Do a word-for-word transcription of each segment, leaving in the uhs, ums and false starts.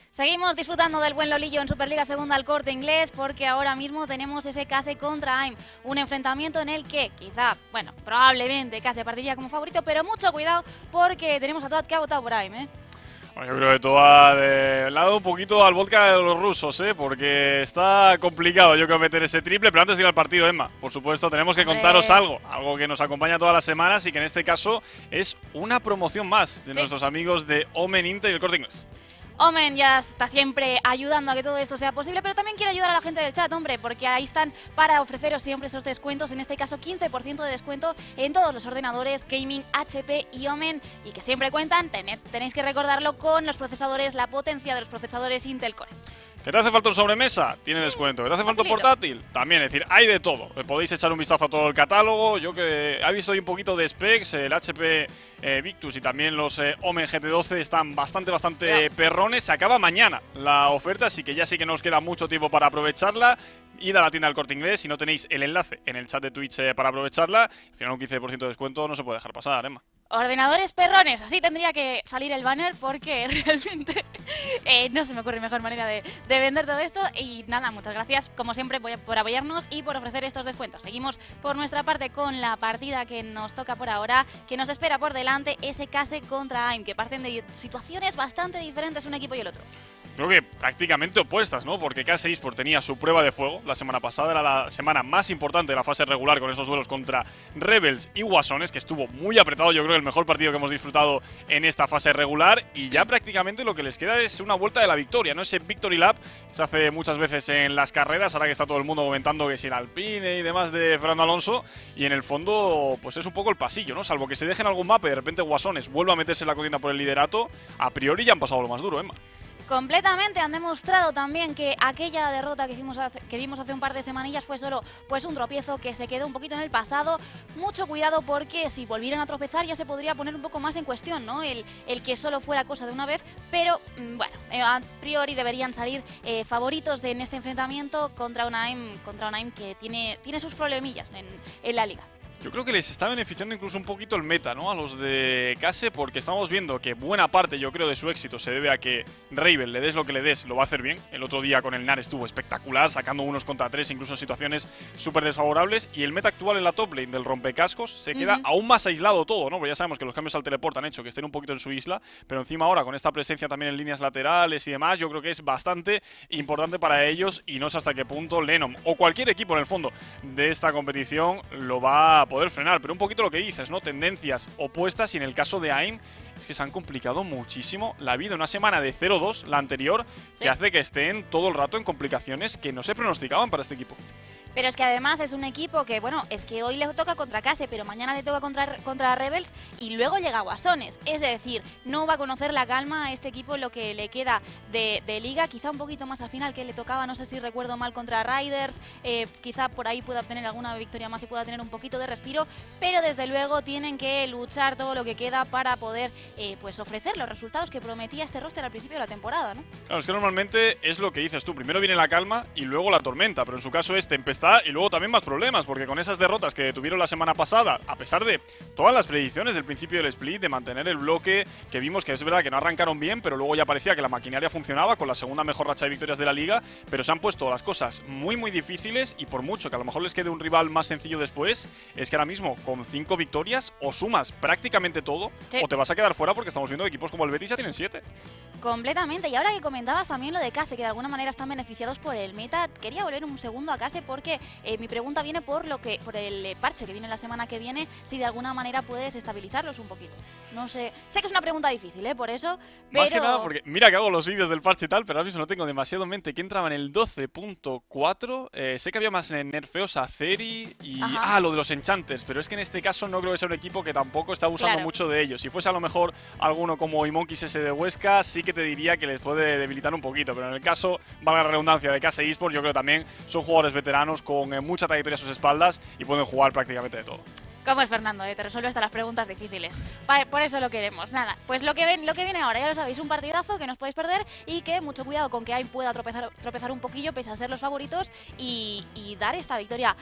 Seguimos disfrutando del buen Lolillo en Superliga Segunda al Corte Inglés porque ahora mismo tenemos ese Case contra A I M, un enfrentamiento en el que quizá, bueno, probablemente Case partiría como favorito, pero mucho cuidado porque tenemos a Toad que ha votado por A I M, ¿eh? Bueno, yo creo que Toad eh, le ha dado un poquito al vodka de los rusos, ¿eh? Porque está complicado, yo creo, meter ese triple. Pero antes de ir al partido, Emma, por supuesto, tenemos que Hombre. contaros algo. Algo que nos acompaña todas las semanas y que en este caso es una promoción más de Sí. nuestros amigos de Omen Inte y el Corte Inglés. Omen ya está siempre ayudando a que todo esto sea posible, pero también quiere ayudar a la gente del chat, hombre, porque ahí están para ofreceros siempre esos descuentos, en este caso quince por ciento de descuento en todos los ordenadores Gaming, H P y Omen, y que siempre cuentan, tened, tenéis que recordarlo, con los procesadores, la potencia de los procesadores Intel Core. ¿Que te hace falta un sobremesa? Tiene descuento. ¿Que te hace falta un Facilito. portátil? También, es decir, hay de todo. Podéis echar un vistazo a todo el catálogo. Yo que he visto hoy un poquito de specs, el H P eh, Victus y también los eh, Omen G T doce están bastante, bastante Ya. perrones. Se acaba mañana la oferta, así que ya sí que nos queda mucho tiempo para aprovecharla. Id a la tienda del Corte Inglés. Si no tenéis el enlace en el chat de Twitch eh, para aprovecharla, al final un quince por ciento de descuento no se puede dejar pasar, Emma. Ordenadores perrones, así tendría que salir el banner porque realmente eh, no se me ocurre mejor manera de, de vender todo esto. Y nada, muchas gracias como siempre por, por apoyarnos y por ofrecer estos descuentos. Seguimos por nuestra parte con la partida que nos toca por ahora, que nos espera por delante ese Case contra A I M, que parten de situaciones bastante diferentes un equipo y el otro. Creo que prácticamente opuestas, ¿no? Porque Case eSport tenía su prueba de fuego la semana pasada, era la semana más importante de la fase regular con esos duelos contra Rebels y Guasones, que estuvo muy apretado, yo creo el mejor partido que hemos disfrutado en esta fase regular, y ya prácticamente lo que les queda es una vuelta de la victoria, ¿no? Ese Victory Lap que se hace muchas veces en las carreras, ahora que está todo el mundo comentando que si el Alpine y demás de Fernando Alonso, y en el fondo pues es un poco el pasillo, ¿no? Salvo que se dejen algún mapa y de repente Guasones vuelva a meterse en la contienda por el liderato, a priori ya han pasado lo más duro, Emma. Completamente, han demostrado también que aquella derrota que, hicimos hace, que vimos hace un par de semanillas fue solo pues un tropiezo que se quedó un poquito en el pasado. Mucho cuidado porque si volvieran a tropezar ya se podría poner un poco más en cuestión, ¿no? El, el que solo fuera cosa de una vez, pero mmm, bueno, eh, a priori deberían salir eh, favoritos de, en este enfrentamiento contra una A I M, contra una A I M que tiene, tiene sus problemillas en, en la liga. Yo creo que les está beneficiando incluso un poquito el meta, ¿no? A los de Case, porque estamos viendo que buena parte, yo creo, de su éxito se debe a que Raven, le des lo que le des, lo va a hacer bien. El otro día con el N A R estuvo espectacular, sacando unos contra tres, incluso en situaciones súper desfavorables. Y el meta actual en la top lane del rompecascos se queda uh-huh. aún más aislado todo, ¿no? Porque ya sabemos que los cambios al teleport han hecho que estén un poquito en su isla, pero encima ahora, con esta presencia también en líneas laterales y demás, yo creo que es bastante importante para ellos, y no sé hasta qué punto Lenom o cualquier equipo en el fondo de esta competición lo va a poder frenar. Pero un poquito lo que dices, ¿no? Tendencias opuestas, y en el caso de A I M es que se han complicado muchísimo la vida. Una semana de cero dos, la anterior, sí, que hace que estén todo el rato en complicaciones que no se pronosticaban para este equipo. Pero es que además es un equipo que, bueno, es que hoy le toca contra Case, pero mañana le toca contra, contra Rebels y luego llega Guasones. Es decir, no va a conocer la calma a este equipo en lo que le queda de, de liga. Quizá un poquito más al final que le tocaba, no sé si recuerdo mal, contra Riders. Eh, quizá por ahí pueda obtener alguna victoria más y pueda tener un poquito de respiro. Pero desde luego tienen que luchar todo lo que queda para poder eh, pues ofrecer los resultados que prometía este roster al principio de la temporada, ¿no? Claro, es que normalmente es lo que dices tú. Primero viene la calma y luego la tormenta. Pero en su caso es tempestad y luego también más problemas, porque con esas derrotas que tuvieron la semana pasada, a pesar de todas las predicciones del principio del split, de mantener el bloque, que vimos que es verdad que no arrancaron bien, pero luego ya parecía que la maquinaria funcionaba con la segunda mejor racha de victorias de la liga, pero se han puesto las cosas muy muy difíciles, y por mucho que a lo mejor les quede un rival más sencillo después, es que ahora mismo con cinco victorias o sumas prácticamente todo, sí, o te vas a quedar fuera, porque estamos viendo equipos como el Betis ya tienen siete. Completamente. Y ahora que comentabas también lo de Case, que de alguna manera están beneficiados por el meta, quería volver un segundo a Case porque eh, mi pregunta viene por lo que por el eh, parche que viene la semana que viene, si de alguna manera puedes estabilizarlos un poquito. No sé, sé que es una pregunta difícil, ¿eh? Por eso, pero... Más que nada porque, mira que hago los vídeos del parche y tal, pero ahora mismo no tengo demasiado en mente que entraba en el doce punto cuatro, eh, sé que había más nerfeos a Ceri y... Ajá. Ah, lo de los Enchanters, pero es que en este caso no creo que sea un equipo que tampoco está usando claro. mucho de ellos. Si fuese a lo mejor alguno como Imonkeys ese de Huesca, sí que te diría que les puede debilitar un poquito, pero en el caso, valga la redundancia, de Case eSport, yo creo que también son jugadores veteranos con eh, mucha trayectoria a sus espaldas y pueden jugar prácticamente de todo. ¿Cómo es Fernando? Eh? Te resuelve hasta las preguntas difíciles. Pa por eso lo queremos. Nada, pues lo que, ven, lo que viene ahora, ya lo sabéis, un partidazo que no os podéis perder, y que mucho cuidado con que A I M pueda tropezar, tropezar un poquillo pese a ser los favoritos y, y dar esta victoria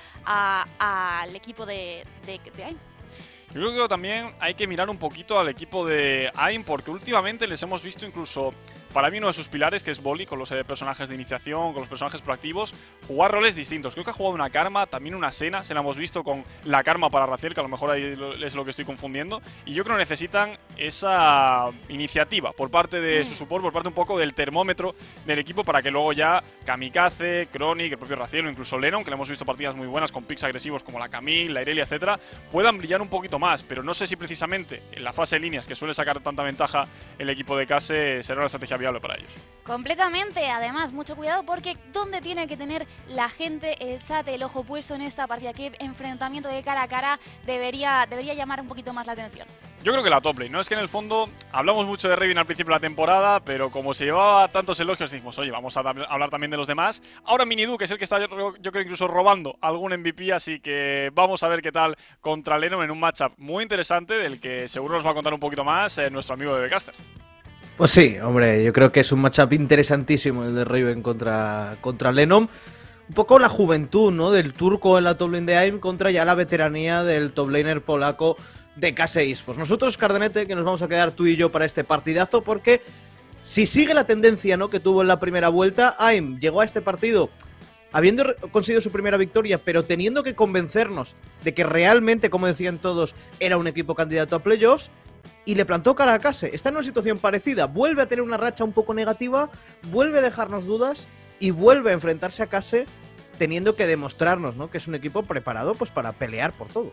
al equipo de, de, de A I M. Yo creo que también hay que mirar un poquito al equipo de A I M, porque últimamente les hemos visto incluso para mí uno de sus pilares, que es Bolly, con los eh, personajes de iniciación, con los personajes proactivos, jugar roles distintos. Creo que ha jugado una Karma, también una Senna, se la hemos visto con la Karma para Raziel, que a lo mejor ahí es lo que estoy confundiendo. Y yo creo que necesitan esa iniciativa por parte de su support, por parte un poco del termómetro del equipo, para que luego ya Kamikaze, Chronic, el propio Raziel o incluso Lennon, que le hemos visto partidas muy buenas con picks agresivos como la Camille, la Irelia, etcétera, puedan brillar un poquito más. Pero no sé si precisamente en la fase de líneas, que suele sacar tanta ventaja el equipo de Case, será una estrategia viable para ellos. Completamente, además, mucho cuidado porque ¿dónde tiene que tener la gente, el chat, el ojo puesto en esta partida? ¿Qué enfrentamiento de cara a cara debería, debería llamar un poquito más la atención? Yo creo que la top lane, ¿no? Es que en el fondo hablamos mucho de Raven al principio de la temporada, pero como se llevaba tantos elogios, dijimos, oye, vamos a hablar también de los demás. Ahora Minidu, que es el que está, yo, yo creo, incluso robando algún M V P, así que vamos a ver qué tal contra Lennon en un matchup muy interesante, del que seguro nos va a contar un poquito más eh, nuestro amigo de Becaster. Pues sí, hombre, yo creo que es un matchup interesantísimo el de Raven contra, contra Lennon. Un poco la juventud, ¿no? Del turco en la top lane de A I M contra ya la veteranía del top laner polaco de Case Esports. Nosotros, Cardenete, que nos vamos a quedar tú y yo para este partidazo, porque si sigue la tendencia, ¿no?, que tuvo en la primera vuelta, A I M llegó a este partido habiendo conseguido su primera victoria, pero teniendo que convencernos de que realmente, como decían todos, era un equipo candidato a playoffs, y le plantó cara a Case. Está en una situación parecida, vuelve a tener una racha un poco negativa, vuelve a dejarnos dudas y vuelve a enfrentarse a Case teniendo que demostrarnos, ¿no?, que es un equipo preparado pues para pelear por todo.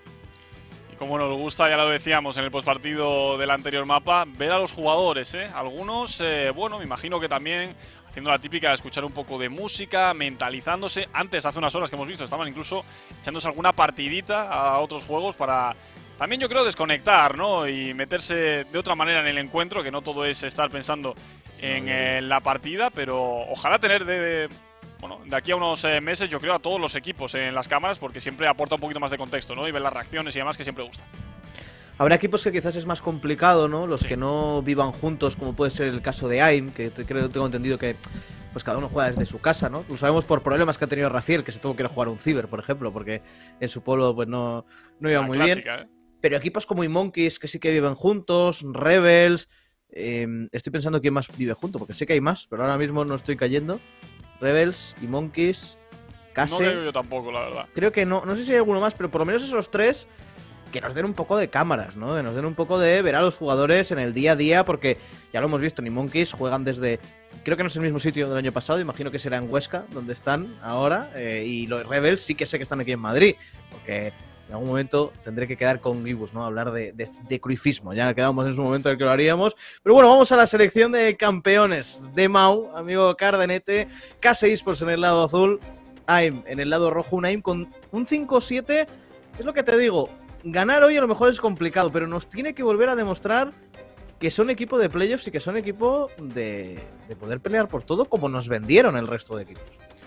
Y como nos gusta, ya lo decíamos en el postpartido del anterior mapa, ver a los jugadores, ¿eh? Algunos, eh, bueno, me imagino que también haciendo la típica de escuchar un poco de música, mentalizándose. Antes, hace unas horas que hemos visto, estaban incluso echándose alguna partidita a otros juegos para también, yo creo, desconectar, ¿no? Y meterse de otra manera en el encuentro, que no todo es estar pensando en eh, la partida, pero ojalá tener de... Bueno, de aquí a unos eh, meses, yo creo, a todos los equipos en las cámaras, porque siempre aporta un poquito más de contexto, ¿no? Y ver las reacciones y demás, que siempre gusta. Habrá equipos que quizás es más complicado, ¿no? Los sí. que no vivan juntos, como puede ser el caso de A I M, que te, creo tengo entendido que pues cada uno juega desde su casa, ¿no? Lo sabemos por problemas que ha tenido Raziel, que se tuvo que ir a jugar un ciber, por ejemplo, porque en su polo pues no, no iba la muy clásica, bien. ¿eh? Pero equipos como Monkeys, que sí que viven juntos, Rebels... Eh, estoy pensando quién más vive junto, porque sé que hay más, pero ahora mismo no estoy cayendo. Rebels y Monkeys, Case. No creo yo tampoco, la verdad. Creo que no, no sé si hay alguno más, pero por lo menos esos tres que nos den un poco de cámaras, ¿no? Que nos den un poco de ver a los jugadores en el día a día, porque ya lo hemos visto, ni Monkeys juegan desde... Creo que no es el mismo sitio del año pasado, imagino que será en Huesca, donde están ahora, eh, y los Rebels sí que sé que están aquí en Madrid, porque en algún momento tendré que quedar con Gibus, ¿no? Hablar de, de, de cruifismo. Ya quedamos en su momento en el que lo haríamos. Pero bueno, vamos a la selección de campeones de Mau, amigo Cardenete. Case Esports en el lado azul, A I M en el lado rojo. Un A I M con un cinco siete. Es lo que te digo. Ganar hoy a lo mejor es complicado, pero nos tiene que volver a demostrar que son equipo de playoffs y que son equipo de, de poder pelear por todo, como nos vendieron el resto de equipos.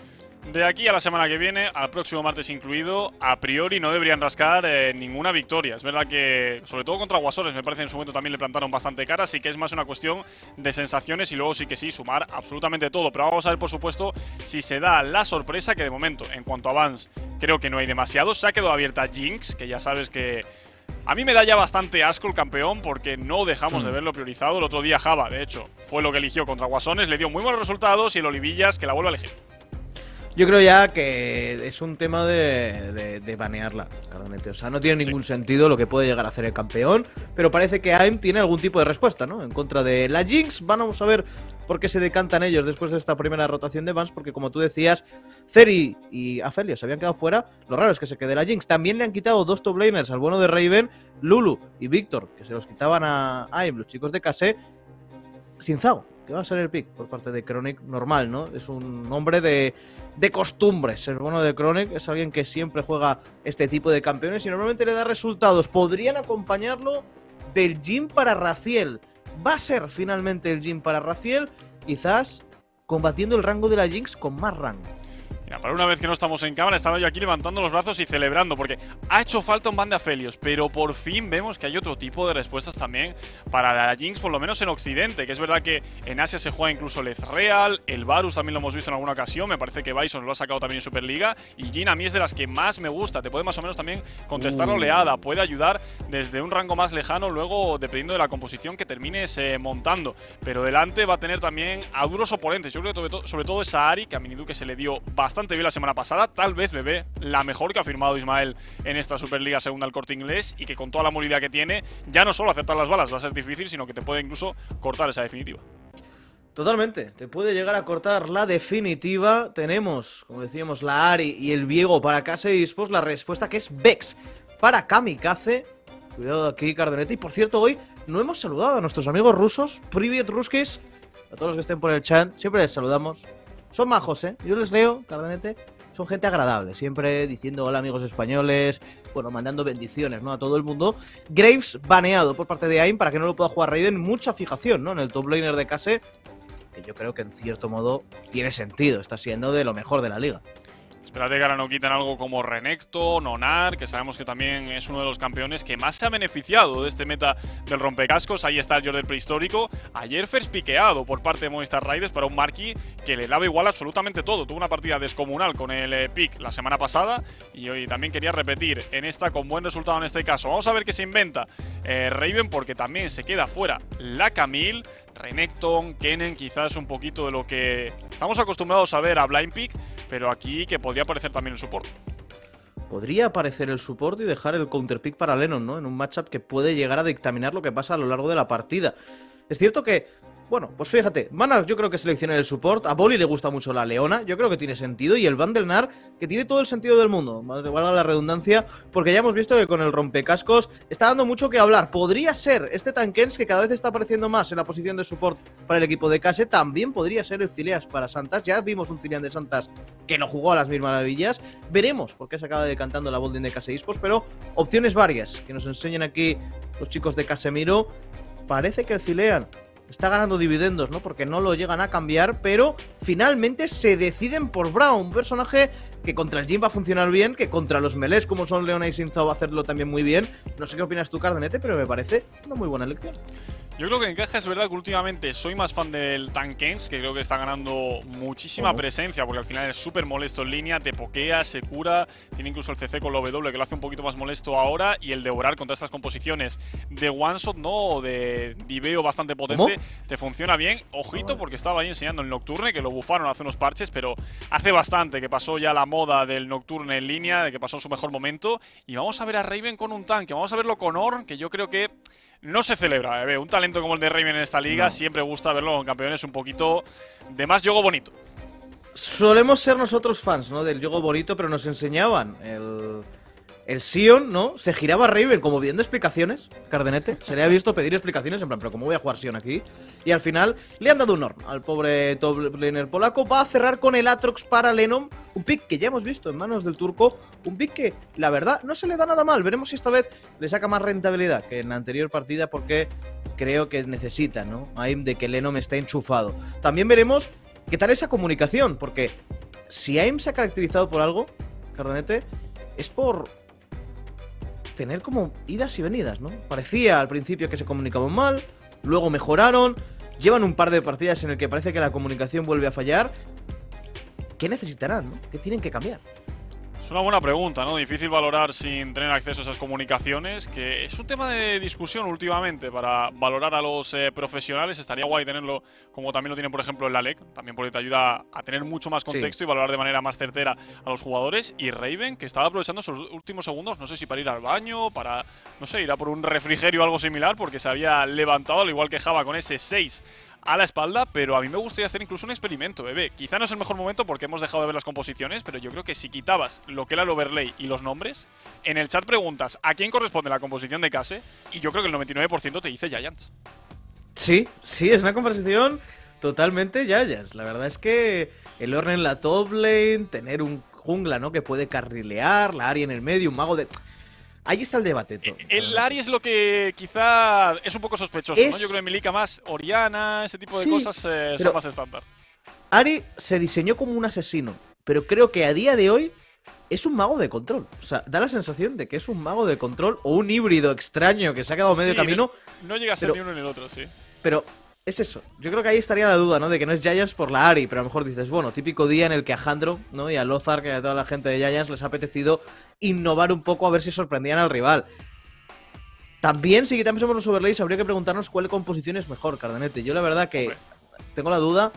De aquí a la semana que viene, al próximo martes incluido, a priori no deberían rascar eh, ninguna victoria. Es verdad que, sobre todo contra Guasores, me parece en su momento también le plantaron bastante cara, así que es más una cuestión de sensaciones y luego sí que sí, sumar absolutamente todo. Pero vamos a ver, por supuesto, si se da la sorpresa, que de momento, en cuanto a Vans, creo que no hay demasiado. Se ha quedado abierta Jinx, que ya sabes que... A mí me da ya bastante asco el campeón porque no dejamos de verlo priorizado. El otro día Java, de hecho, fue lo que eligió contra Guasones, le dio muy buenos resultados y el Olivillas que la vuelve a elegir. Yo creo ya que es un tema de, de, de banearla, Cardenete. O sea, no tiene ningún sí. sentido lo que puede llegar a hacer el campeón, pero parece que A I M tiene algún tipo de respuesta, ¿no? En contra de la Jinx. Vamos a ver por qué se decantan ellos después de esta primera rotación de bans, porque como tú decías, Ceri y Afelio se habían quedado fuera. Lo raro es que se quede la Jinx. También le han quitado dos top laners al bueno de Raven, Lulu y Víctor, que se los quitaban a A I M, los chicos de Case, sin Zao, que va a ser el pick por parte de Chronic, normal, ¿no? Es un hombre de, de costumbres. El bueno de Chronic es alguien que siempre juega este tipo de campeones y normalmente le da resultados. Podrían acompañarlo del Jhin para Raziel. Va a ser finalmente el Jhin para Raziel, quizás combatiendo el rango de la Jinx con más rango. Mira, para una vez que no estamos en cámara, estaba yo aquí levantando los brazos y celebrando, porque ha hecho falta un ban de Aphelios, pero por fin vemos que hay otro tipo de respuestas también para la Jinx, por lo menos en Occidente, que es verdad que en Asia se juega incluso el Ezreal, el Varus también lo hemos visto en alguna ocasión, me parece que Bison lo ha sacado también en Superliga, y Jhin a mí es de las que más me gusta, te puede más o menos también contestar la oleada, puede ayudar desde un rango más lejano, luego dependiendo de la composición que termines eh, montando, pero delante va a tener también a duros oponentes, yo creo que sobre todo, sobre todo esa Ahri, que a Miniduque se le dio bastante bien la semana pasada, tal vez B B la mejor que ha firmado Ismael en esta Superliga segunda al Corte Inglés, y que con toda la movilidad que tiene, ya no solo acertar las balas va a ser difícil, sino que te puede incluso cortar esa definitiva. Totalmente, te puede llegar a cortar la definitiva. Tenemos, como decíamos, la Ahri y el Viego para K S I Esports, la respuesta que es Vex para Kamikaze. Cuidado aquí, Cardenete. Y por cierto, hoy no hemos saludado a nuestros amigos rusos. Privet Ruskis, a todos los que estén por el chat, siempre les saludamos. Son majos, ¿eh? Yo les leo, Cardenete. Son gente agradable, siempre diciendo hola amigos españoles, bueno, mandando bendiciones, ¿no? A todo el mundo. Graves baneado por parte de A I M para que no lo pueda jugar Raiden. Mucha fijación, ¿no? En el top laner de K S I, que yo creo que en cierto modo tiene sentido. Está siendo de lo mejor de la liga. Espérate que ahora no quiten algo como Renekton, Nonar, que sabemos que también es uno de los campeones que más se ha beneficiado de este meta del rompecascos. Ahí está el Jordan prehistórico. Ayer first piqueado por parte de Movistar Riders para un Marky que le daba igual absolutamente todo. Tuvo una partida descomunal con el eh, pick la semana pasada y hoy también quería repetir en esta con buen resultado en este caso. Vamos a ver qué se inventa eh, Raven, porque también se queda fuera la Camille. Renekton, Kennen, quizás un poquito de lo que estamos acostumbrados a ver a Blind Pick, pero aquí que podría aparecer también el support. Podría aparecer el support y dejar el counterpick para Lennon, ¿no? En un matchup que puede llegar a dictaminar lo que pasa a lo largo de la partida. Es cierto que, bueno, pues fíjate, Mana yo creo que selecciona el support, a Boli le gusta mucho la Leona, yo creo que tiene sentido, y el Ban del Nar, que tiene todo el sentido del mundo, valga la redundancia, porque ya hemos visto que con el rompecascos está dando mucho que hablar. Podría ser este Tankens, que cada vez está apareciendo más en la posición de support para el equipo de K S, también podría ser el Zileas para Santas, ya vimos un Zilean de Santas que no jugó a las mil maravillas, veremos por qué se acaba decantando la Bolding de K S Esports, pero opciones varias que nos enseñan aquí los chicos de Casemiro. Parece que el Zilean está ganando dividendos, ¿no? Porque no lo llegan a cambiar, pero finalmente se deciden por Braum, un personaje que contra el Jhin va a funcionar bien, que contra los melees como son Leona y Sinzao va a hacerlo también muy bien. No sé qué opinas tú, Cardenete, pero me parece una muy buena elección. Yo creo que encaja, es verdad que últimamente soy más fan del Tankens, que creo que está ganando muchísima oh. presencia, porque al final es súper molesto en línea, te pokea, se cura, tiene incluso el C C con la W que lo hace un poquito más molesto ahora, y el devorar contra estas composiciones de one shot, no, o de diveo bastante potente, ¿cómo? Te funciona bien. Ojito, porque estaba ahí enseñando el Nocturne, que lo bufaron hace unos parches, pero hace bastante que pasó ya la moda del Nocturne en línea, de que pasó su mejor momento, y vamos a ver a Raven con un tanque, vamos a verlo con Ornn, que yo creo que no se celebra, ¿eh? Un talento como el de Raven en esta liga, no. Siempre gusta verlo con campeones un poquito de más juego bonito. Solemos ser nosotros fans, ¿no? Del juego bonito, pero nos enseñaban el... El Sion, ¿no? Se giraba Raven como pidiendo explicaciones, Cardenete. Se le ha visto pedir explicaciones, en plan, ¿pero cómo voy a jugar Sion aquí? Y al final le han dado un Ornn al pobre top laner polaco. Va a cerrar con el Aatrox para Lennon. Un pick que ya hemos visto en manos del turco. Un pick que, la verdad, no se le da nada mal. Veremos si esta vez le saca más rentabilidad que en la anterior partida, porque creo que necesita, ¿no? A I M de que Lennon esté enchufado. También veremos qué tal esa comunicación, porque si A I M se ha caracterizado por algo, Cardenete, es por tener como idas y venidas, ¿no? Parecía al principio que se comunicaban mal, luego mejoraron, llevan un par de partidas en el que parece que la comunicación vuelve a fallar. ¿Qué necesitarán, no? ¿Qué tienen que cambiar? Es una buena pregunta, ¿no? Difícil valorar sin tener acceso a esas comunicaciones, que es un tema de discusión últimamente para valorar a los eh, profesionales. Estaría guay tenerlo como también lo tienen, por ejemplo, en la L E C, también porque te ayuda a tener mucho más contexto sí. y valorar de manera más certera a los jugadores. Y Raven, que estaba aprovechando sus últimos segundos, no sé si para ir al baño, para, no sé, ir a por un refrigerio o algo similar, porque se había levantado, al igual que Java, con ese seis a la espalda, pero a mí me gustaría hacer incluso un experimento, bebé. Quizá no es el mejor momento porque hemos dejado de ver las composiciones, pero yo creo que si quitabas lo que era el overlay y los nombres, en el chat preguntas a quién corresponde la composición de Case, y yo creo que el noventa y nueve por ciento te dice Giants. Sí, sí, es una conversación totalmente Giants. La verdad es que el Ornn en la top lane, tener un jungla, ¿no? Que puede carrilear, la Ahri en el medio, un mago de... Ahí está el debate. Todo. El Ahri es lo que quizá es un poco sospechoso, es... ¿no? Yo creo que Milica más Oriana, ese tipo de sí, cosas eh, son más estándar. Ahri se diseñó como un asesino, pero creo que a día de hoy es un mago de control. O sea, da la sensación de que es un mago de control o un híbrido extraño que se ha quedado medio Sí, camino. No llega a ser pero, ni uno ni el otro, sí. Pero es eso. Yo creo que ahí estaría la duda, ¿no? De que no es Giants por la Ari, pero a lo mejor dices, bueno, típico día en el que a Jandro, ¿no? Y a Lothar, que a toda la gente de Giants les ha apetecido innovar un poco a ver si sorprendían al rival. También, si quitamos los overlays, habría que preguntarnos cuál composición es mejor, Cardenete. Yo la verdad que Hombre. tengo la duda,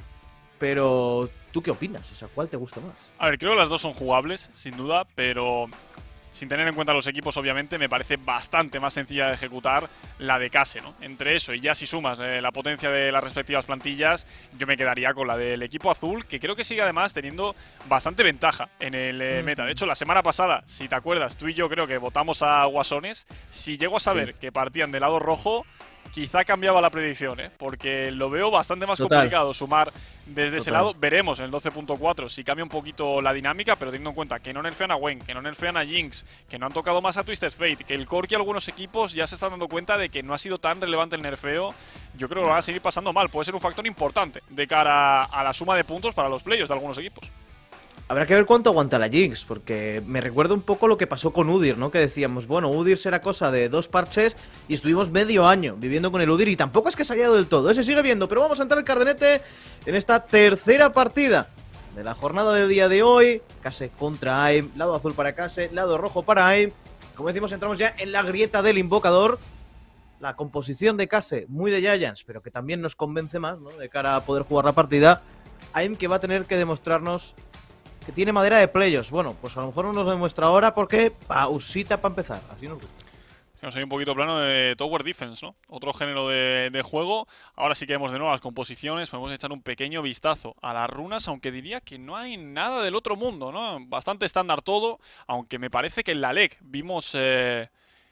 pero ¿tú qué opinas? O sea, ¿cuál te gusta más? A ver, creo que las dos son jugables, sin duda, pero sin tener en cuenta los equipos, obviamente, me parece bastante más sencilla de ejecutar la de Case, ¿no? Entre eso y ya si sumas eh, la potencia de las respectivas plantillas, yo me quedaría con la del equipo azul, que creo que sigue además teniendo bastante ventaja en el eh, meta. De hecho, la semana pasada, si te acuerdas, tú y yo creo que votamos a Guasones. Si llego a saber Sí. que partían del lado rojo, quizá cambiaba la predicción, ¿eh? Porque lo veo bastante más Total. complicado sumar desde ese Total. lado. Veremos en el doce punto cuatro si cambia un poquito la dinámica, pero teniendo en cuenta que no nerfean a Gwen, que no nerfean a Jinx, que no han tocado más a Twisted Fate, que el Corki algunos equipos ya se están dando cuenta de que no ha sido tan relevante el nerfeo, yo creo que lo van a seguir pasando mal. Puede ser un factor importante de cara a la suma de puntos para los players de algunos equipos. Habrá que ver cuánto aguanta la Jinx, porque me recuerda un poco lo que pasó con Udyr, ¿no? Que decíamos, bueno, Udyr será cosa de dos parches y estuvimos medio año viviendo con el Udyr y tampoco es que se haya ido del todo, ¿eh? Se sigue viendo, pero vamos a entrar al Cardenete en esta tercera partida de la jornada del día de hoy. Case contra Aim, lado azul para Case, lado rojo para Aim. Como decimos, entramos ya en la grieta del invocador. La composición de Case, muy de Giants, pero que también nos convence más, ¿no? De cara a poder jugar la partida. Aim que va a tener que demostrarnos que tiene madera de playoffs. Bueno, pues a lo mejor no nos lo demuestra ahora porque pausita para empezar. Así nos gusta. Vamos a ir un poquito plano de Tower Defense, ¿no? Otro género de, de juego. Ahora sí que vemos de nuevo las composiciones. Podemos echar un pequeño vistazo a las runas, aunque diría que no hay nada del otro mundo, ¿no? Bastante estándar todo, aunque me parece que en la L E C vimos, eh,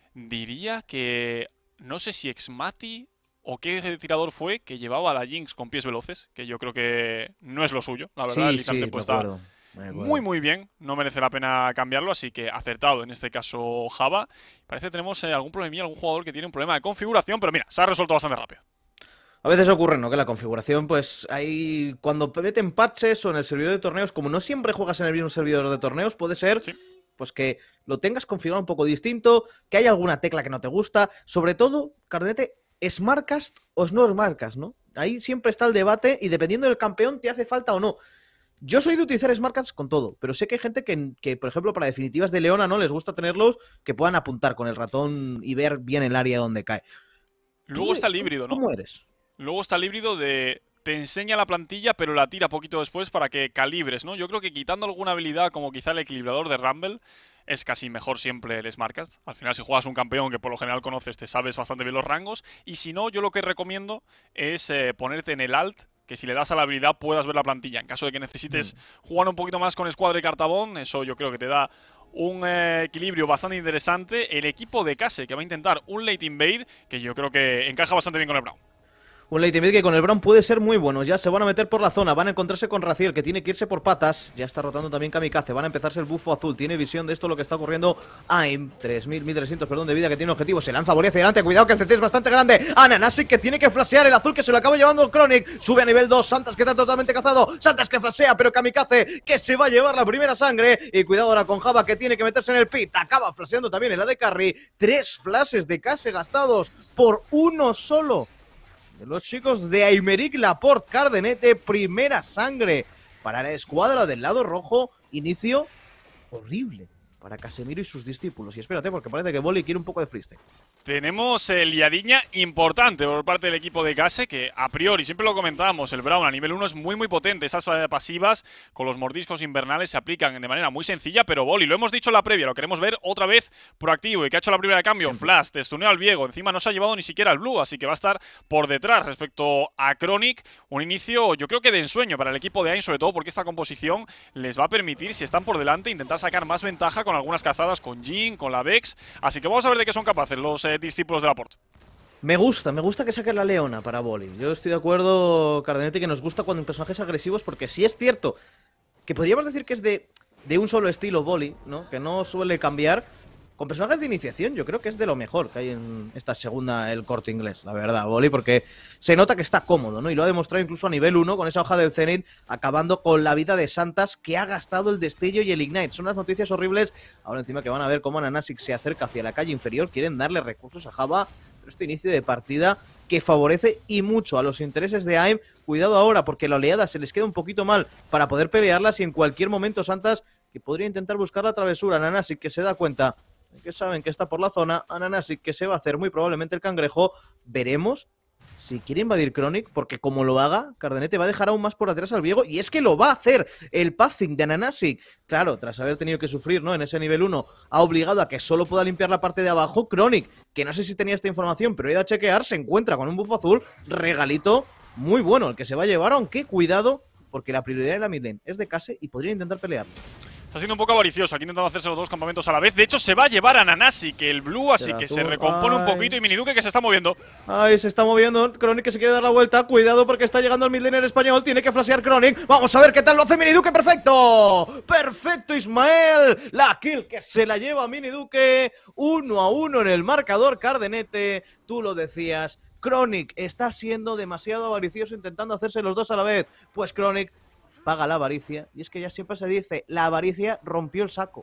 diría que, no sé si Exmati o qué tirador fue que llevaba a la Jinx con pies veloces, que yo creo que no es lo suyo, la verdad. Sí, el Licante, sí, pues, me está acuerdo. Me acuerdo. muy muy bien, no merece la pena cambiarlo, así que acertado en este caso Java. Parece que tenemos eh, algún problemilla, algún jugador que tiene un problema de configuración, pero mira, se ha resuelto bastante rápido. A veces ocurre, ¿no? Que la configuración, pues, hay... Cuando meten parches o en el servidor de torneos, como no siempre juegas en el mismo servidor de torneos, puede ser, Sí. pues, que lo tengas configurado un poco distinto, que haya alguna tecla que no te gusta. Sobre todo, Cardenete, ¿Smartcast o no Smartcast, no? Ahí siempre está el debate y dependiendo del campeón te hace falta o no. Yo soy de utilizar Smartcast con todo, pero sé que hay gente que, que, por ejemplo, para definitivas de Leona, ¿no? Les gusta tenerlos que puedan apuntar con el ratón y ver bien el área donde cae. Luego ¿Tú, está el tú, híbrido, ¿no? ¿Cómo eres? Luego está el híbrido de te enseña la plantilla, pero la tira poquito después para que calibres, ¿no? Yo creo que quitando alguna habilidad, como quizá el equilibrador de Rumble, es casi mejor siempre el Smartcast. Al final, si juegas un campeón que por lo general conoces, te sabes bastante bien los rangos. Y si no, yo lo que recomiendo es eh, ponerte en el alt, que si le das a la habilidad puedas ver la plantilla. En caso de que necesites mm. jugar un poquito más con Escuadra y Cartabón, eso yo creo que te da un eh, equilibrio bastante interesante. El equipo de Case, que va a intentar un late invade, que yo creo que encaja bastante bien con el Braum. Un late invade que con el Braum puede ser muy bueno. Ya se van a meter por la zona, van a encontrarse con Raziel, que tiene que irse por patas. Ya está rotando también Kamikaze, van a empezarse el bufo azul. Tiene visión de esto lo que está ocurriendo. Aim, tres mil, mil trescientos, perdón, de vida que tiene objetivo. Se lanza Boria hacia adelante, cuidado que el C T es bastante grande. Ananasi que tiene que flashear, el azul que se lo acaba llevando Chronic. Sube a nivel dos, Santas que está totalmente cazado. Santas que flashea, pero Kamikaze que se va a llevar la primera sangre. Y cuidado ahora con Java que tiene que meterse en el pit. Acaba flasheando también el A D Carry. Tres flashes de Case gastados por uno solo de los chicos de Aymeric Laporte. Cardenete, primera sangre para la escuadra del lado rojo. Inicio horrible para Casemiro y sus discípulos. Y espérate, porque parece que Boli quiere un poco de freestyle. Tenemos el liadiña importante por parte del equipo de Case, que a priori, siempre lo comentábamos, el Braum a nivel uno es muy muy potente. Esas pasivas con los mordiscos invernales se aplican de manera muy sencilla, pero Boli, lo hemos dicho en la previa, lo queremos ver otra vez proactivo. ¿Y que ha hecho la primera de cambio? Flash, testuneo al Viego, encima no se ha llevado ni siquiera el Blue, así que va a estar por detrás respecto a Chronic. Un inicio, yo creo que de ensueño para el equipo de Ain, sobre todo porque esta composición les va a permitir, si están por delante, intentar sacar más ventaja con algunas cazadas con Jhin, con la Vex. Así que vamos a ver de qué son capaces los eh, discípulos de Laporte. Me gusta, me gusta que saquen la Leona para Boli. Yo estoy de acuerdo, Cardenete, que nos gusta cuando hay personajes agresivos, porque sí es cierto que podríamos decir que es de, de un solo estilo Boli, ¿no? Que no suele cambiar. con personajes de iniciación, yo creo que es de lo mejor que hay en esta segunda el Corte Inglés, la verdad, Boli, porque se nota que está cómodo, ¿no? Y lo ha demostrado incluso a nivel uno con esa hoja del Zenith, acabando con la vida de Santas, que ha gastado el destello y el Ignite. Son unas noticias horribles. Ahora encima que van a ver cómo Ananasic se acerca hacia la calle inferior, quieren darle recursos a Java, pero este inicio de partida que favorece y mucho a los intereses de A I M. Cuidado ahora, porque la oleada se les queda un poquito mal para poder pelearlas y en cualquier momento Santas, que podría intentar buscar la travesura. Ananasic, que se da cuenta que saben que está por la zona. Ananasic, que se va a hacer muy probablemente el cangrejo. Veremos si quiere invadir Chronic, porque como lo haga, Cardenete va a dejar aún más por atrás al Viego, y es que lo va a hacer. El passing de Ananasic, claro, tras haber tenido que sufrir, ¿no?, en ese nivel uno, ha obligado a que solo pueda limpiar la parte de abajo. Chronic, que no sé si tenía esta información, pero he ido a chequear, se encuentra con un buffo azul, regalito muy bueno el que se va a llevar, aunque cuidado, porque la prioridad de la mid lane es de Case y podría intentar pelear. Está siendo un poco avaricioso, aquí intentando hacerse los dos campamentos a la vez. De hecho, se va a llevar a Nanasi, que el Blue, así que se recompone un poquito. Y Miniduke, que se está moviendo. Ay, se está moviendo. Chronic, que se quiere dar la vuelta. Cuidado, porque está llegando el midlaner español. Tiene que flashear Chronic. Vamos a ver qué tal lo hace Miniduke. ¡Perfecto! ¡Perfecto, Ismael! La kill que se la lleva Miniduke. Uno a uno en el marcador, Cardenete. Tú lo decías. Chronic está siendo demasiado avaricioso intentando hacerse los dos a la vez. Pues Chronic paga la avaricia, y es que ya siempre se dice, la avaricia rompió el saco.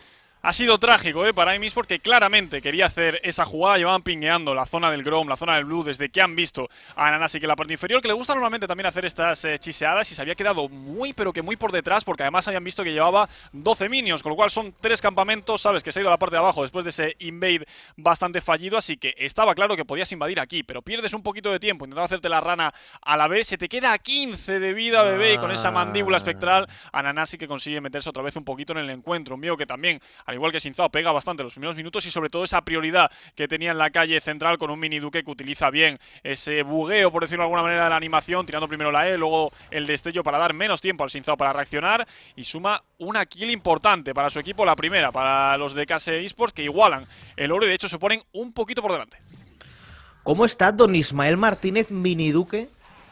Ha sido trágico, ¿eh? Para Imis, porque claramente quería hacer esa jugada. Llevaban pingueando la zona del Grom, la zona del Blue, desde que han visto a Ananasic en la parte inferior, que le gusta normalmente también hacer estas eh, chiseadas, y se había quedado muy, pero que muy por detrás, porque además habían visto que llevaba doce minions, con lo cual son tres campamentos. Sabes que se ha ido a la parte de abajo después de ese invade bastante fallido, así que estaba claro que podías invadir aquí, pero pierdes un poquito de tiempo intentando hacerte la rana a la vez. Se te queda a quince de vida, bebé, y con esa mandíbula espectral, Ananasic que consigue meterse otra vez un poquito en el encuentro. Un Viego que también, al igual que Sinzao, pega bastante los primeros minutos, y sobre todo esa prioridad que tenía en la calle central con un Miniduke que utiliza bien ese bugueo, por decirlo de alguna manera, de la animación, tirando primero la E, luego el destello para dar menos tiempo al Sinzao para reaccionar, y suma una kill importante para su equipo, la primera para los de Case Esports, que igualan el oro y de hecho se ponen un poquito por delante. ¿Cómo está don Ismael Martínez Miniduke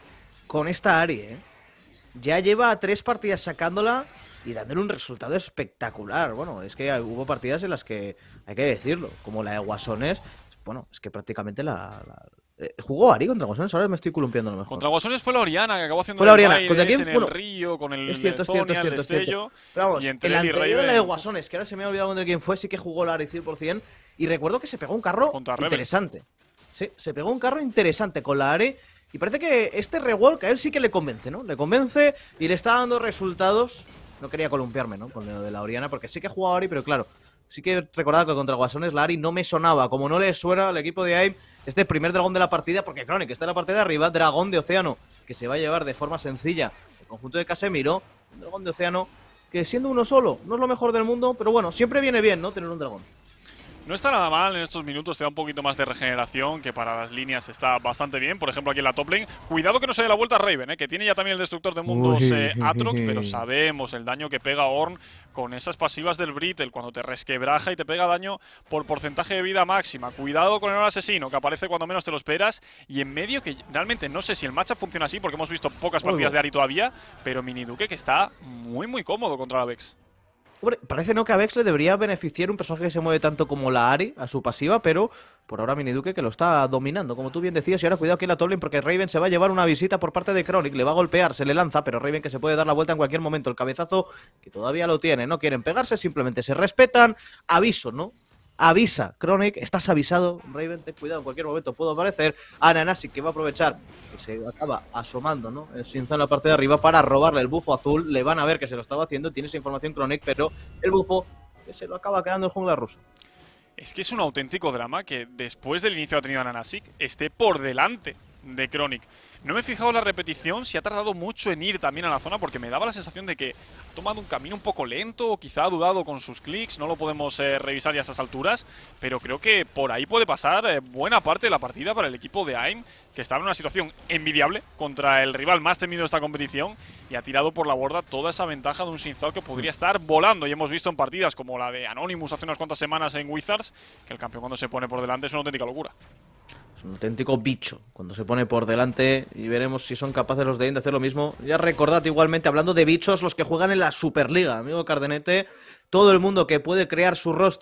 con esta Ari, eh? Ya lleva tres partidas sacándola y dándole un resultado espectacular. Bueno, es que hubo partidas en las que, hay que decirlo, como la de Guasones, bueno, es que prácticamente la... la eh, ¿jugó Ari contra Guasones? Ahora me estoy columpiando a lo mejor. Contra Guasones fue la Oriana, que acabó haciendo fue la Oriana. ¿Contra quién? En Bueno, el río, con el, es cierto, el Zonia, es cierto, es cierto, el destello, es cierto. Pero vamos, y entre el él y anterior, Raven, la de Guasones, que ahora se me ha olvidado contra quién fue, sí que jugó la Ari cien por cien, y recuerdo que se pegó un carro interesante. Sí, se pegó un carro interesante con la Ari. Y parece que este rework a él sí que le convence, ¿no? Le convence y le está dando resultados. No quería columpiarme, ¿no?, con lo de la Oriana, porque sí que ha jugado Ari, pero claro, sí que recordaba que contra Guasones la Ari no me sonaba. Como no le suena al equipo de A I M este primer dragón de la partida, porque Chronic está en la parte de arriba, dragón de océano, que se va a llevar de forma sencilla el conjunto de Casemiro. Un dragón de océano que, siendo uno solo, no es lo mejor del mundo, pero bueno, siempre viene bien, ¿no?, tener un dragón. No está nada mal en estos minutos, te da un poquito más de regeneración, que para las líneas está bastante bien. Por ejemplo, aquí en la top lane, cuidado que no se dé la vuelta a Raven, ¿eh? Que tiene ya también el destructor de mundos eh, Atrox, pero sabemos el daño que pega Ornn con esas pasivas del Brittle, cuando te resquebraja y te pega daño por porcentaje de vida máxima. Cuidado con el asesino, que aparece cuando menos te lo esperas, y en medio, que realmente no sé si el matchup funciona así, porque hemos visto pocas partidas de Ari todavía, pero Miniduke que está muy muy cómodo contra la Vex. Hombre, parece no que a Vex le debería beneficiar un personaje que se mueve tanto como la Ari a su pasiva, pero por ahora Miniduke que lo está dominando, como tú bien decías. Y ahora cuidado aquí en la top lane, porque Raven se va a llevar una visita por parte de Chronic, le va a golpear, se le lanza, pero Raven que se puede dar la vuelta en cualquier momento. El cabezazo que todavía lo tiene, no quieren pegarse, simplemente se respetan. Aviso, ¿no? Avisa, Chronic, estás avisado, Raven, ten cuidado, en cualquier momento puedo aparecer. Ananasic que va a aprovechar, que se acaba asomando, ¿no?, el Sinzao en la parte de arriba para robarle el bufo azul. Le van a ver que se lo estaba haciendo, tiene esa información Chronic, pero el bufo que se lo acaba quedando el jungla ruso. Es que es un auténtico drama que después del inicio ha tenido Ananasic esté por delante de Chronic. No me he fijado en la repetición, si ha tardado mucho en ir también a la zona, porque me daba la sensación de que ha tomado un camino un poco lento, o quizá ha dudado con sus clics. No lo podemos eh, revisar ya a estas alturas, pero creo que por ahí puede pasar eh, buena parte de la partida para el equipo de A I M, que estaba en una situación envidiable contra el rival más temido de esta competición, y ha tirado por la borda toda esa ventaja de un Sinzao que podría estar volando. Y hemos visto en partidas como la de Anonymous hace unas cuantas semanas en Wizards, que el campeón cuando se pone por delante es una auténtica locura. Es un auténtico bicho cuando se pone por delante, y veremos si son capaces los de A I M de hacer lo mismo. Ya recordad igualmente, hablando de bichos, los que juegan en la Superliga, amigo Cardenete, todo el mundo que puede crear su roster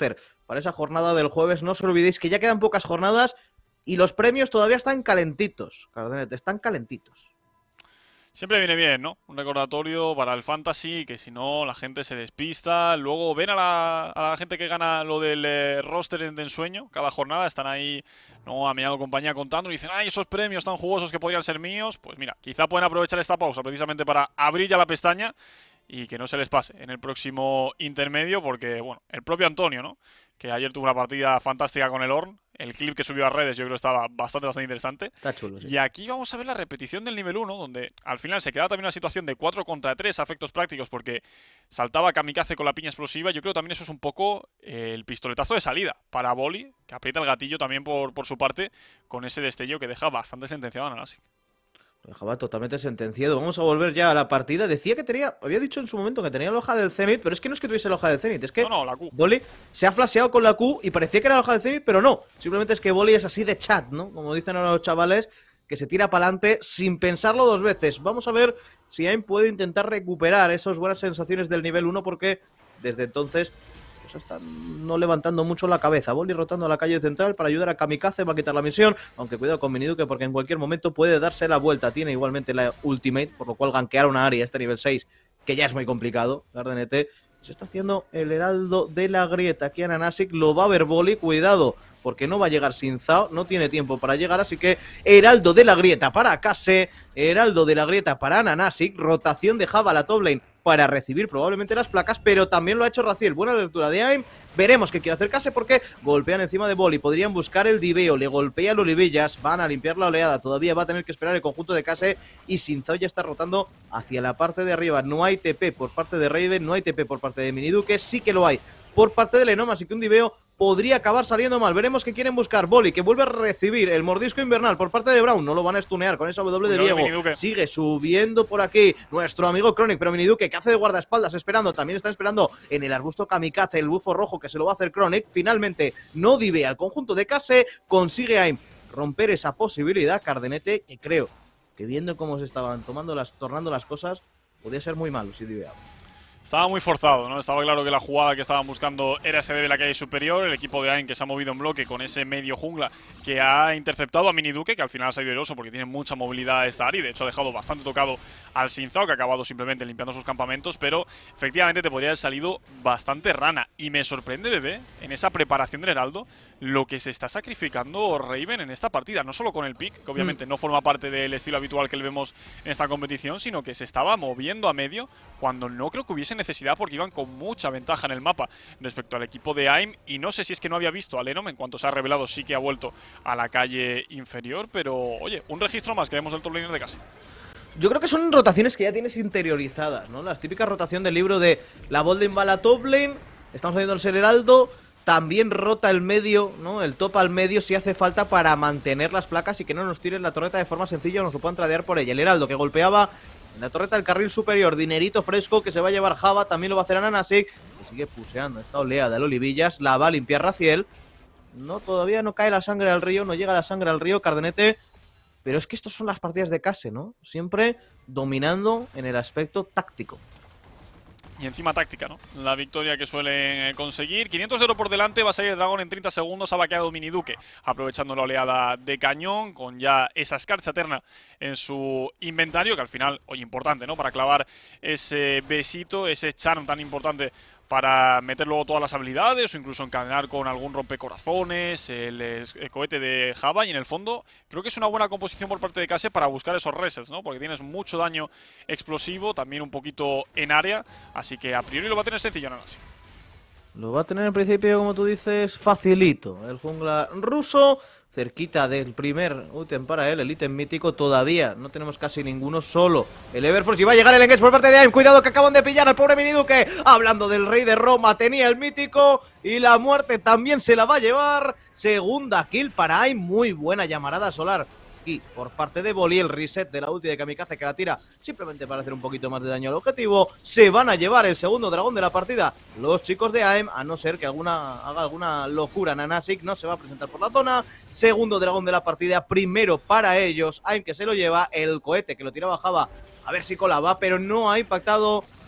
para esa jornada del jueves. No os olvidéis que ya quedan pocas jornadas y los premios todavía están calentitos, Cardenete, están calentitos. Siempre viene bien, ¿no? Un recordatorio para el Fantasy, que si no la gente se despista. Luego ven a la, a la gente que gana lo del eh, roster de ensueño. Cada jornada están ahí, ¿no? A mi compañía contando y dicen, ¡ay, esos premios tan jugosos que podrían ser míos! Pues mira, quizá pueden aprovechar esta pausa precisamente para abrir ya la pestaña y que no se les pase en el próximo intermedio, porque, bueno, el propio Antonio, ¿no? Que ayer tuvo una partida fantástica con el Ornn. El clip que subió a redes yo creo que estaba bastante, bastante interesante. Está chulo, sí. Y aquí vamos a ver la repetición del nivel uno, donde al final se queda también una situación de cuatro contra tres a efectos prácticos, porque saltaba Kamikaze con la piña explosiva. Yo creo que también eso es un poco eh, el pistoletazo de salida para Volley, que aprieta el gatillo también por, por su parte, con ese destello que deja bastante sentenciado a Nanasi. Lo dejaba totalmente sentenciado. Vamos a volver ya a la partida. Decía que tenía, había dicho en su momento que tenía la hoja del Zenith, pero es que no es que tuviese la hoja del Zenith, es que No, no, la Q. Volley se ha flasheado con la Q y parecía que era la hoja del Zenith, pero no. Simplemente es que Volley es así de chat, ¿no? Como dicen ahora los chavales, que se tira para adelante sin pensarlo dos veces. Vamos a ver si Aim puede intentar recuperar esas buenas sensaciones del nivel uno, porque desde entonces pues están no levantando mucho la cabeza. Volley rotando a la calle central para ayudar a Kamikaze, va a quitar la misión, aunque cuidado con Miniduke porque en cualquier momento puede darse la vuelta. Tiene igualmente la ultimate, por lo cual gankear una área a este nivel seis, que ya es muy complicado. Gardenete se está haciendo el heraldo de la grieta. Aquí a Nanasic lo va a ver Volley, cuidado, porque no va a llegar sin Zao, no tiene tiempo para llegar, así que heraldo de la grieta para Kase, heraldo de la grieta para Nanasic, rotación de Java a la top lane para recibir probablemente las placas, pero también lo ha hecho Raziel. Buena lectura de Aim, veremos qué quiere hacer Kase porque golpean encima de Volley, podrían buscar el diveo, le golpea el Olivillas, van a limpiar la oleada, todavía va a tener que esperar el conjunto de Kase y sin Zao ya está rotando hacia la parte de arriba. No hay T P por parte de Raven, no hay T P por parte de Miniduke, sí que lo hay por parte de Lenoma, así que un diveo podría acabar saliendo mal. Veremos qué quieren buscar. Volley, que vuelve a recibir el mordisco invernal por parte de Braum. No lo van a stunear con esa W de Diego. Sigue subiendo por aquí nuestro amigo Chronic, pero Miniduke, que hace de guardaespaldas esperando. También está esperando en el arbusto Kamikaze, el bufo rojo que se lo va a hacer Chronic. Finalmente no divea al conjunto de Kase. Consigue Aim romper esa posibilidad. Cardenete, que creo que viendo cómo se estaban tomando las, tornando las cosas, podía ser muy malo si diveaba. Estaba muy forzado, ¿no? Estaba claro que la jugada que estaban buscando era ese de la calle superior. El equipo de Aim que se ha movido en bloque con ese medio jungla que ha interceptado a Miniduke, que al final ha salido eroso porque tiene mucha movilidad esta área y de hecho ha dejado bastante tocado al Sin Zao, que ha acabado simplemente limpiando sus campamentos, pero efectivamente te podría haber salido bastante rana. Y me sorprende, bebé, en esa preparación del heraldo, lo que se está sacrificando Raven en esta partida. No solo con el pick, que obviamente mm. no forma parte del estilo habitual que le vemos en esta competición, sino que se estaba moviendo a medio cuando no creo que hubiese necesidad, porque iban con mucha ventaja en el mapa respecto al equipo de Aim. Y no sé si es que no había visto a Lenom, en cuanto se ha revelado sí que ha vuelto a la calle inferior, pero oye, un registro más que vemos del top laner de Kase. Yo creo que son rotaciones que ya tienes interiorizadas, ¿no? Las típicas rotación del libro de la Bolden va a la top lane, estamos haciendo el heraldo, también rota el medio, ¿no? El top al medio si hace falta para mantener las placas y que no nos tiren la torreta de forma sencilla o nos lo puedan tradear por ella. El heraldo que golpeaba en la torreta del carril superior, dinerito fresco que se va a llevar Java, también lo va a hacer a Nanasic, que sigue puseando esta oleada de Olivillas, la va a limpiar Raziel. No, todavía no cae la sangre al río, no llega la sangre al río, Cardenete. Pero es que estas son las partidas de Kase, ¿no? Siempre dominando en el aspecto táctico. Y encima táctica, ¿no? La victoria que suelen conseguir. quinientos de oro por delante, va a salir el dragón en treinta segundos. Ha vaqueado Miniduke, aprovechando la oleada de cañón, con ya esa escarcha eterna en su inventario, que al final, oye, importante, ¿no? Para clavar ese besito, ese charm tan importante para meter luego todas las habilidades o incluso encadenar con algún rompecorazones, el, el cohete de Java. Y en el fondo creo que es una buena composición por parte de Kase para buscar esos resets, ¿no? Porque tienes mucho daño explosivo, también un poquito en área, así que a priori lo va a tener sencillo nada más. Lo va a tener en principio, como tú dices, facilito. El jungla ruso, cerquita del primer ítem para él, el ítem mítico. Todavía no tenemos casi ninguno, solo el Everforce. Y va a llegar el engage por parte de Aim. Cuidado que acaban de pillar al pobre Miniduke. Hablando del rey de Roma, tenía el mítico y la muerte también se la va a llevar. Segunda kill para Aim. Muy buena llamarada solar aquí por parte de Volley, el reset de la ulti de Kamikaze que la tira simplemente para hacer un poquito más de daño al objetivo. Se van a llevar el segundo dragón de la partida los chicos de Aim, a no ser que alguna haga alguna locura. Nanasic no se va a presentar por la zona. Segundo dragón de la partida, primero para ellos. Aim que se lo lleva, el cohete que lo tiraba Java a ver si colaba, pero no ha impactado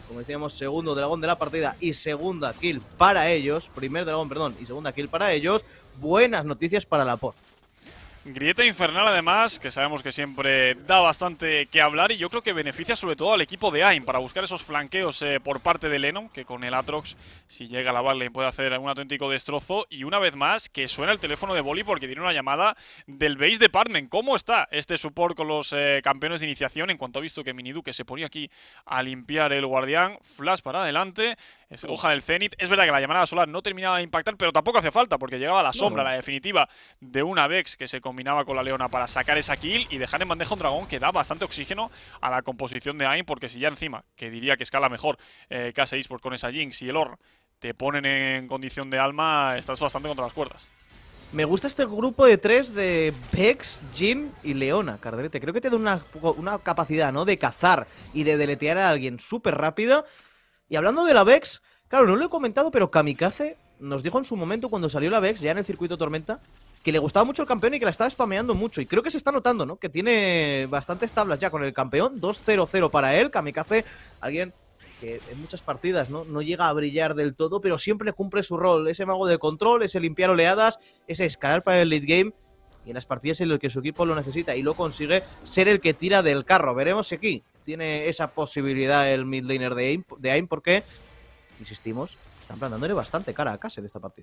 como decíamos, segundo dragón de la partida y segunda kill para ellos. Primer dragón, perdón, y segunda kill para ellos. Buenas noticias para la P O R. Grieta infernal además, que sabemos que siempre da bastante que hablar y yo creo que beneficia sobre todo al equipo de AIM para buscar esos flanqueos eh, por parte de Lennon, que con el Aatrox, si llega a la bala, puede hacer un auténtico destrozo. Y una vez más, que suena el teléfono de Voli porque tiene una llamada del Base Department. ¿Cómo está este support con los eh, campeones de iniciación? En cuanto ha visto que Miniduke se ponía aquí a limpiar el guardián, flash para adelante, es hoja del Zenith. Es verdad que la llamada solar no terminaba de impactar, pero tampoco hace falta porque llegaba la sombra, no, no. la definitiva de una Vex que se combinaba con la Leona para sacar esa kill y dejar en bandeja un dragón que da bastante oxígeno a la composición de AIM, porque si ya encima, que diría que escala mejor eh, K seis por con esa Jinx y el Ornn te ponen en condición de alma, estás bastante contra las cuerdas. Me gusta este grupo de tres de Vex, Jhin y Leona, Cardenete. Creo que te da una, una capacidad, ¿no?, de cazar y de deletear a alguien súper rápida. Y hablando de la Vex, claro, no lo he comentado, pero Kamikaze nos dijo en su momento cuando salió la Vex, ya en el circuito Tormenta, que le gustaba mucho el campeón y que la estaba spameando mucho. Y creo que se está notando, ¿no?, que tiene bastantes tablas ya con el campeón. dos cero cero para él. Kamikaze, alguien que en muchas partidas no, no llega a brillar del todo, pero siempre cumple su rol. Ese mago de control, ese limpiar oleadas, ese escalar para el late game. Y en las partidas en las que su equipo lo necesita y lo consigue, ser el que tira del carro. Veremos si aquí tiene esa posibilidad el mid laner de AIM, de AIM porque, insistimos, están plantándole bastante cara a Kase de esta partida.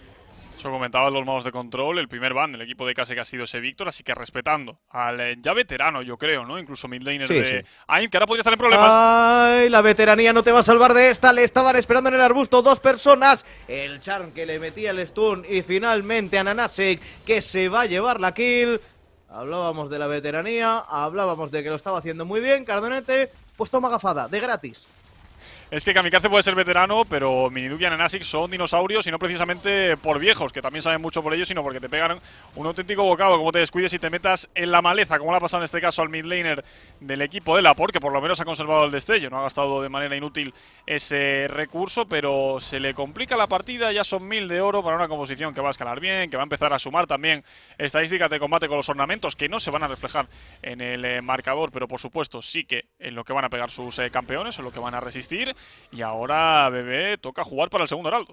Eso comentaba los magos de control, el primer ban del equipo de Kase que ha sido ese Víctor, así que respetando al eh, ya veterano, yo creo, ¿no? Incluso midlaner sí, de sí. AIM, que ahora podría estar en problemas. ¡Ay! La veteranía no te va a salvar de esta, le estaban esperando en el arbusto dos personas. El Charm que le metía el stun y finalmente a Nanasik que se va a llevar la kill. Hablábamos de la veteranía, hablábamos de que lo estaba haciendo muy bien, Cardenete, pues toma gafada, de gratis. Es que Kamikaze puede ser veterano, pero Miniduke y Nanasik son dinosaurios y no precisamente por viejos, que también saben mucho por ellos, sino porque te pegan un auténtico bocado, como te descuides y te metas en la maleza, como le ha pasado en este caso al midlaner del equipo de la P O R, que por lo menos ha conservado el destello, no ha gastado de manera inútil ese recurso, pero se le complica la partida, ya son mil de oro para una composición que va a escalar bien, que va a empezar a sumar también estadísticas de combate con los ornamentos, que no se van a reflejar en el eh, marcador, pero por supuesto sí que en lo que van a pegar sus eh, campeones, en lo que van a resistir. Y ahora, bebé, toca jugar para el segundo heraldo.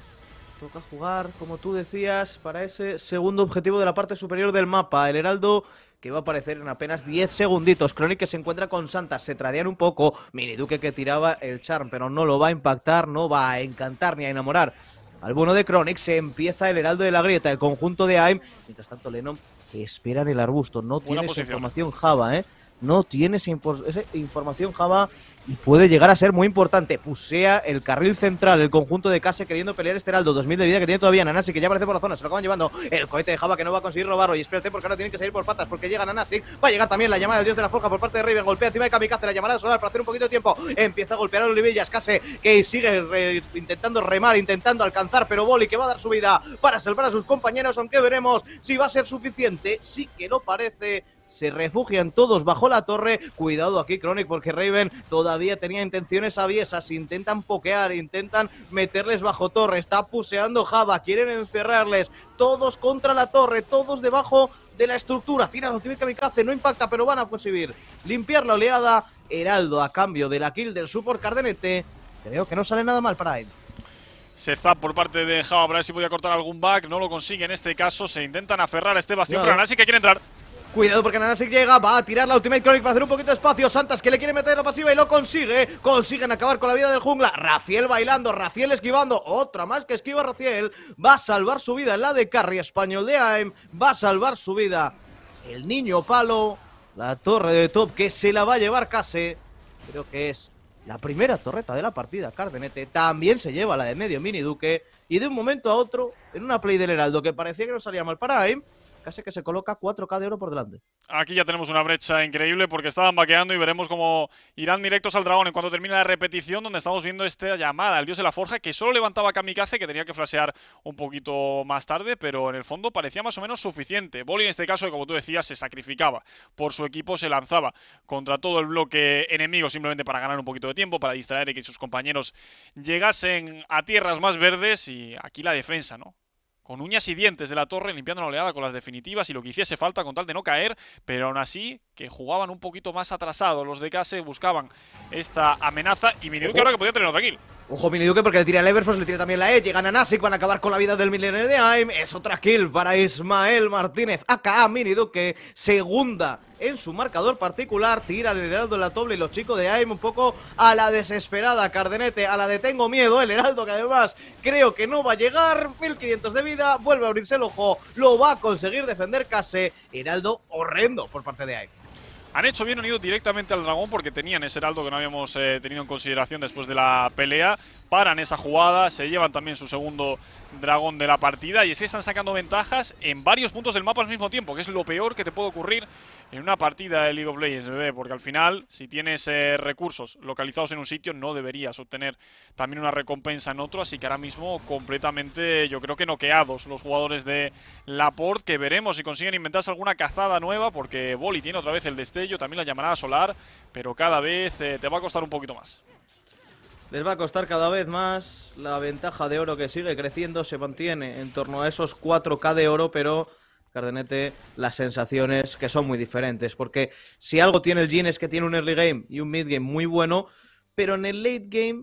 Toca jugar, como tú decías, para ese segundo objetivo de la parte superior del mapa. El heraldo que va a aparecer en apenas diez segunditos. Chronic que se encuentra con Santas, se tradean un poco. Miniduke que tiraba el charm, pero no lo va a impactar, no va a encantar ni a enamorar al bueno de Chronic. Se empieza el heraldo de la grieta, el conjunto de AIM. Mientras tanto, Lennon que espera en el arbusto. No tiene esa información Java, ¿eh? No tiene esa, esa información Java y puede llegar a ser muy importante. Pusea el carril central, el conjunto de Kase queriendo pelear este heraldo. dos mil de vida que tiene todavía Nanasik, que ya aparece por la zona. Se lo acaban llevando el cohete de Java, que no va a conseguir robarlo. Y espérate, porque ahora tienen que salir por patas, porque llega Nanasik. Va a llegar también la llamada del dios de la forja por parte de Raven. Golpea encima de Kamikaze, la llamada solar para hacer un poquito de tiempo. Empieza a golpear a Olivillas. Kase que sigue re, intentando remar, intentando alcanzar, pero Voli que va a dar su vida para salvar a sus compañeros, aunque veremos si va a ser suficiente. Sí que lo parece. Se refugian todos bajo la torre. Cuidado aquí, Chronic, porque Raven todavía tenía intenciones aviesas. Intentan pokear, intentan meterles bajo torre. Está puseando Java, quieren encerrarles. Todos contra la torre, todos debajo de la estructura. Tira la Kamikaze, no impacta, pero van a conseguir limpiar la oleada. Heraldo a cambio de la kill del support Cardenete. Creo que no sale nada mal para él. Se zap por parte de Java para ver si podía cortar algún back. No lo consigue en este caso. Se intentan aferrar a este bastión, no. Pero Nanasik que quiere entrar. Cuidado porque Nanasik llega, va a tirar la ultimate Chronic para hacer un poquito de espacio. Santas que le quiere meter la pasiva y lo consigue. Consiguen acabar con la vida del jungla. Raziel bailando, Raziel esquivando. Otra más que esquiva Raziel. Va a salvar su vida en la de carry español de AIM. Va a salvar su vida el niño palo. La torre de top que se la va a llevar Kase. Creo que es la primera torreta de la partida. Cardenete también se lleva la de medio Miniduke. Y de un momento a otro, en una play del heraldo que parecía que no salía mal para AIM, Kase que se coloca cuatro K de oro por delante. Aquí ya tenemos una brecha increíble porque estaban vaqueando y veremos cómo irán directos al dragón en cuanto termine la repetición, donde estamos viendo esta llamada al dios de la forja que solo levantaba Kamikaze, que tenía que flashear un poquito más tarde, pero en el fondo parecía más o menos suficiente. Voli en este caso, como tú decías, se sacrificaba por su equipo, se lanzaba contra todo el bloque enemigo simplemente para ganar un poquito de tiempo, para distraer y que sus compañeros llegasen a tierras más verdes. Y aquí la defensa, ¿no? con uñas y dientes de la torre, limpiando la oleada con las definitivas y lo que hiciese falta con tal de no caer, pero aún así que jugaban un poquito más atrasados los de Case, buscaban esta amenaza y Miniduke ahora que podía tenerlo tranquilo. Ojo Miniduke porque le tira el Everforce, le tira también la E, llegan a Nasic, van a acabar con la vida del Milenio de Aim, es otra kill para Ismael Martínez, aka Miniduke, segunda en su marcador particular, tira el Heraldo en la doble y los chicos de Aim un poco a la desesperada, Cardenete, a la de tengo miedo, el Heraldo que además creo que no va a llegar, mil quinientos de vida, vuelve a abrirse el ojo, lo va a conseguir defender Case, Heraldo horrendo por parte de Aim. Han hecho bien, han ido directamente al dragón porque tenían ese heraldo que no habíamos eh, tenido en consideración después de la pelea. Paran esa jugada, se llevan también su segundo dragón de la partida y es que están sacando ventajas en varios puntos del mapa al mismo tiempo, que es lo peor que te puede ocurrir en una partida de League of Legends, bebé, porque al final, si tienes eh, recursos localizados en un sitio, no deberías obtener también una recompensa en otro, así que ahora mismo completamente, yo creo que noqueados los jugadores de Laporte, que veremos si consiguen inventarse alguna cazada nueva, porque Voli tiene otra vez el destello, también la llamará solar, pero cada vez eh, te va a costar un poquito más. Les va a costar cada vez más, la ventaja de oro que sigue creciendo se mantiene en torno a esos cuatro K de oro, pero Cardenete, las sensaciones que son muy diferentes, porque si algo tiene el Jhin es que tiene un early game y un mid game muy bueno, pero en el late game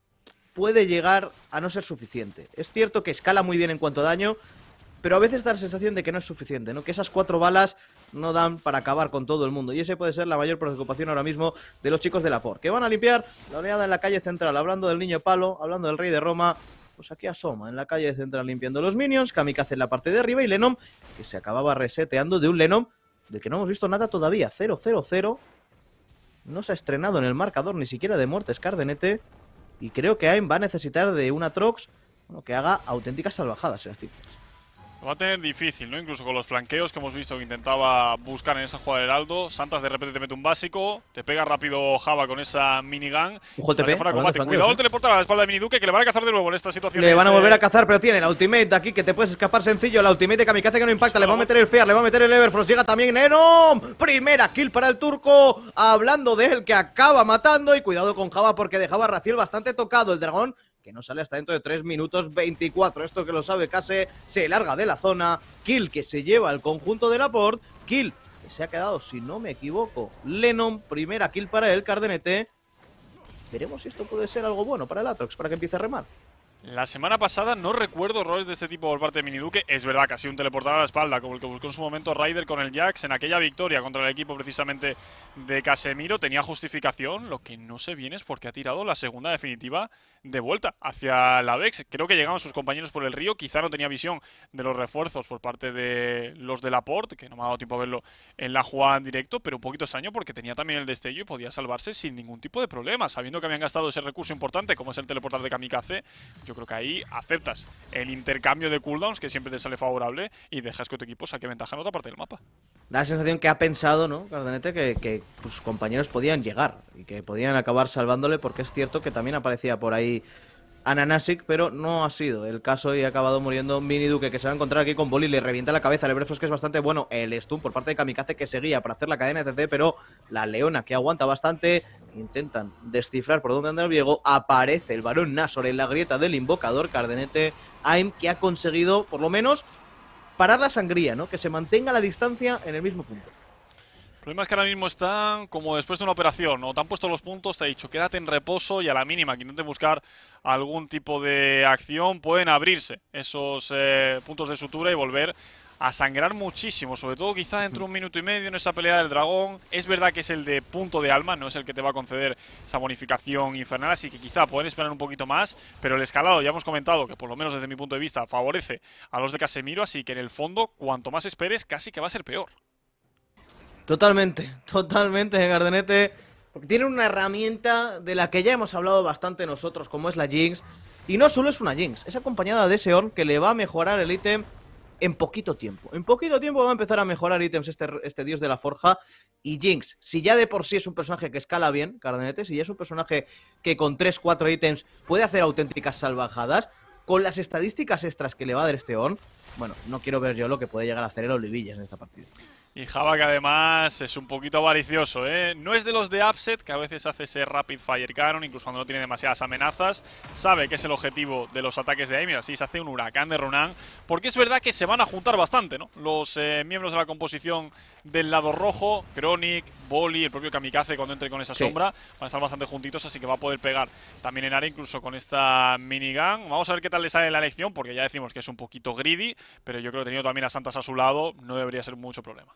puede llegar a no ser suficiente. Es cierto que escala muy bien en cuanto a daño, pero a veces da la sensación de que no es suficiente, ¿no? Que esas cuatro balas no dan para acabar con todo el mundo. Y ese puede ser la mayor preocupación ahora mismo de los chicos de Laporte, que van a limpiar la oleada en la calle central, hablando del niño palo, hablando del rey de Roma. Pues aquí asoma, en la calle central limpiando los minions, Kamikaze en la parte de arriba y Lenom, que se acababa reseteando de un Lenom de que no hemos visto nada todavía. cero cero cero. No se ha estrenado en el marcador ni siquiera de muertes Cardenete. Y creo que Aim va a necesitar de una Trox, bueno, que haga auténticas salvajadas en las titas. Lo va a tener difícil, ¿no? Incluso con los flanqueos que hemos visto que intentaba buscar en esa jugada de Heraldo. Santas de repente te mete un básico, te pega rápido Java con esa minigun. Ojo el T P, fuera combate. Cuidado el teleportar a la espalda de Miniduke, que le van a cazar de nuevo en esta situación. Le van a volver a cazar, pero tiene la ultimate de aquí que te puedes escapar sencillo. La ultimate de Kamikaze que no impacta, le va a meter el Fear, le va a meter el Everfrost. Llega también Nenom. Primera kill para el turco. Hablando de él que acaba matando. Y cuidado con Java porque dejaba a Raziel bastante tocado. El dragón que no sale hasta dentro de tres minutos veinticuatro. Esto que lo sabe Case, se larga de la zona. Kill que se lleva el conjunto de Laporte. Kill que se ha quedado, si no me equivoco, Lenom. Primera kill para él, Cardenete. Veremos si esto puede ser algo bueno para el Atrox, para que empiece a remar. La semana pasada no recuerdo errores de este tipo por parte de Miniduke. Es verdad que ha sido un teleportar a la espalda, como el que buscó en su momento Ryder con el Jax en aquella victoria contra el equipo precisamente de Casemiro. Tenía justificación, lo que no sé bien es porque ha tirado la segunda definitiva de vuelta hacia la Vex. Creo que llegaban sus compañeros por el río, quizá no tenía visión de los refuerzos por parte de los de Laporte, que no me ha dado tiempo a verlo en la jugada en directo, pero un poquito extraño porque tenía también el destello y podía salvarse sin ningún tipo de problema, sabiendo que habían gastado ese recurso importante como es el teleportar de Kamikaze. Yo creo que ahí aceptas el intercambio de cooldowns, que siempre te sale favorable, y dejas que tu equipo saque ventaja en otra parte del mapa. Da la sensación que ha pensado, ¿no, Cardenete, que, que sus compañeros podían llegar y que podían acabar salvándole, porque es cierto que también aparecía por ahí Ananasic, pero no ha sido el caso y ha acabado muriendo Miniduke, que se va a encontrar aquí con Voli, le revienta la cabeza, el Breathos que es bastante bueno, el stun por parte de Kamikaze que seguía para hacer la cadena de C C, pero la Leona que aguanta bastante, intentan descifrar por dónde anda el Viego, aparece el varón Nashor en la grieta del invocador, Cardenete, Aim que ha conseguido por lo menos parar la sangría, ¿no? Que se mantenga la distancia en el mismo punto. El problema es que ahora mismo están como después de una operación, ¿no? Te han puesto los puntos, te ha dicho quédate en reposo y a la mínima que intenten buscar algún tipo de acción pueden abrirse esos eh, puntos de sutura y volver a sangrar muchísimo, sobre todo quizá dentro de un minuto y medio en esa pelea del dragón. Es verdad que es el de punto de alma, no es el que te va a conceder esa bonificación infernal, así que quizá pueden esperar un poquito más, pero el escalado ya hemos comentado que por lo menos desde mi punto de vista favorece a los de Casemiro, así que en el fondo cuanto más esperes casi que va a ser peor. Totalmente, totalmente, Cardenete, porque tiene una herramienta de la que ya hemos hablado bastante nosotros, como es la Jinx, y no solo es una Jinx, es acompañada de ese Ornn que le va a mejorar el ítem en poquito tiempo. En poquito tiempo va a empezar a mejorar ítems este, este dios de la forja, y Jinx, si ya de por sí es un personaje que escala bien, Cardenete, si ya es un personaje que con tres cuatro ítems puede hacer auténticas salvajadas, con las estadísticas extras que le va a dar este Ornn, bueno, no quiero ver yo lo que puede llegar a hacer el Olivillas en esta partida. Y Java, que además es un poquito avaricioso, ¿eh? No es de los de Upset, que a veces hace ese Rapid Fire Cannon, incluso cuando no tiene demasiadas amenazas. Sabe que es el objetivo de los ataques de A I M, y así se hace un huracán de Ronan. Porque es verdad que se van a juntar bastante, ¿no? Los eh, miembros de la composición del lado rojo, Chronic, Boli, el propio Kamikaze cuando entre con esa Sí. sombra, van a estar bastante juntitos, así que va a poder pegar también en área, incluso con esta minigun. Vamos a ver qué tal le sale la elección, porque ya decimos que es un poquito greedy, pero yo creo que teniendo también a Santas a su lado, no debería ser mucho problema.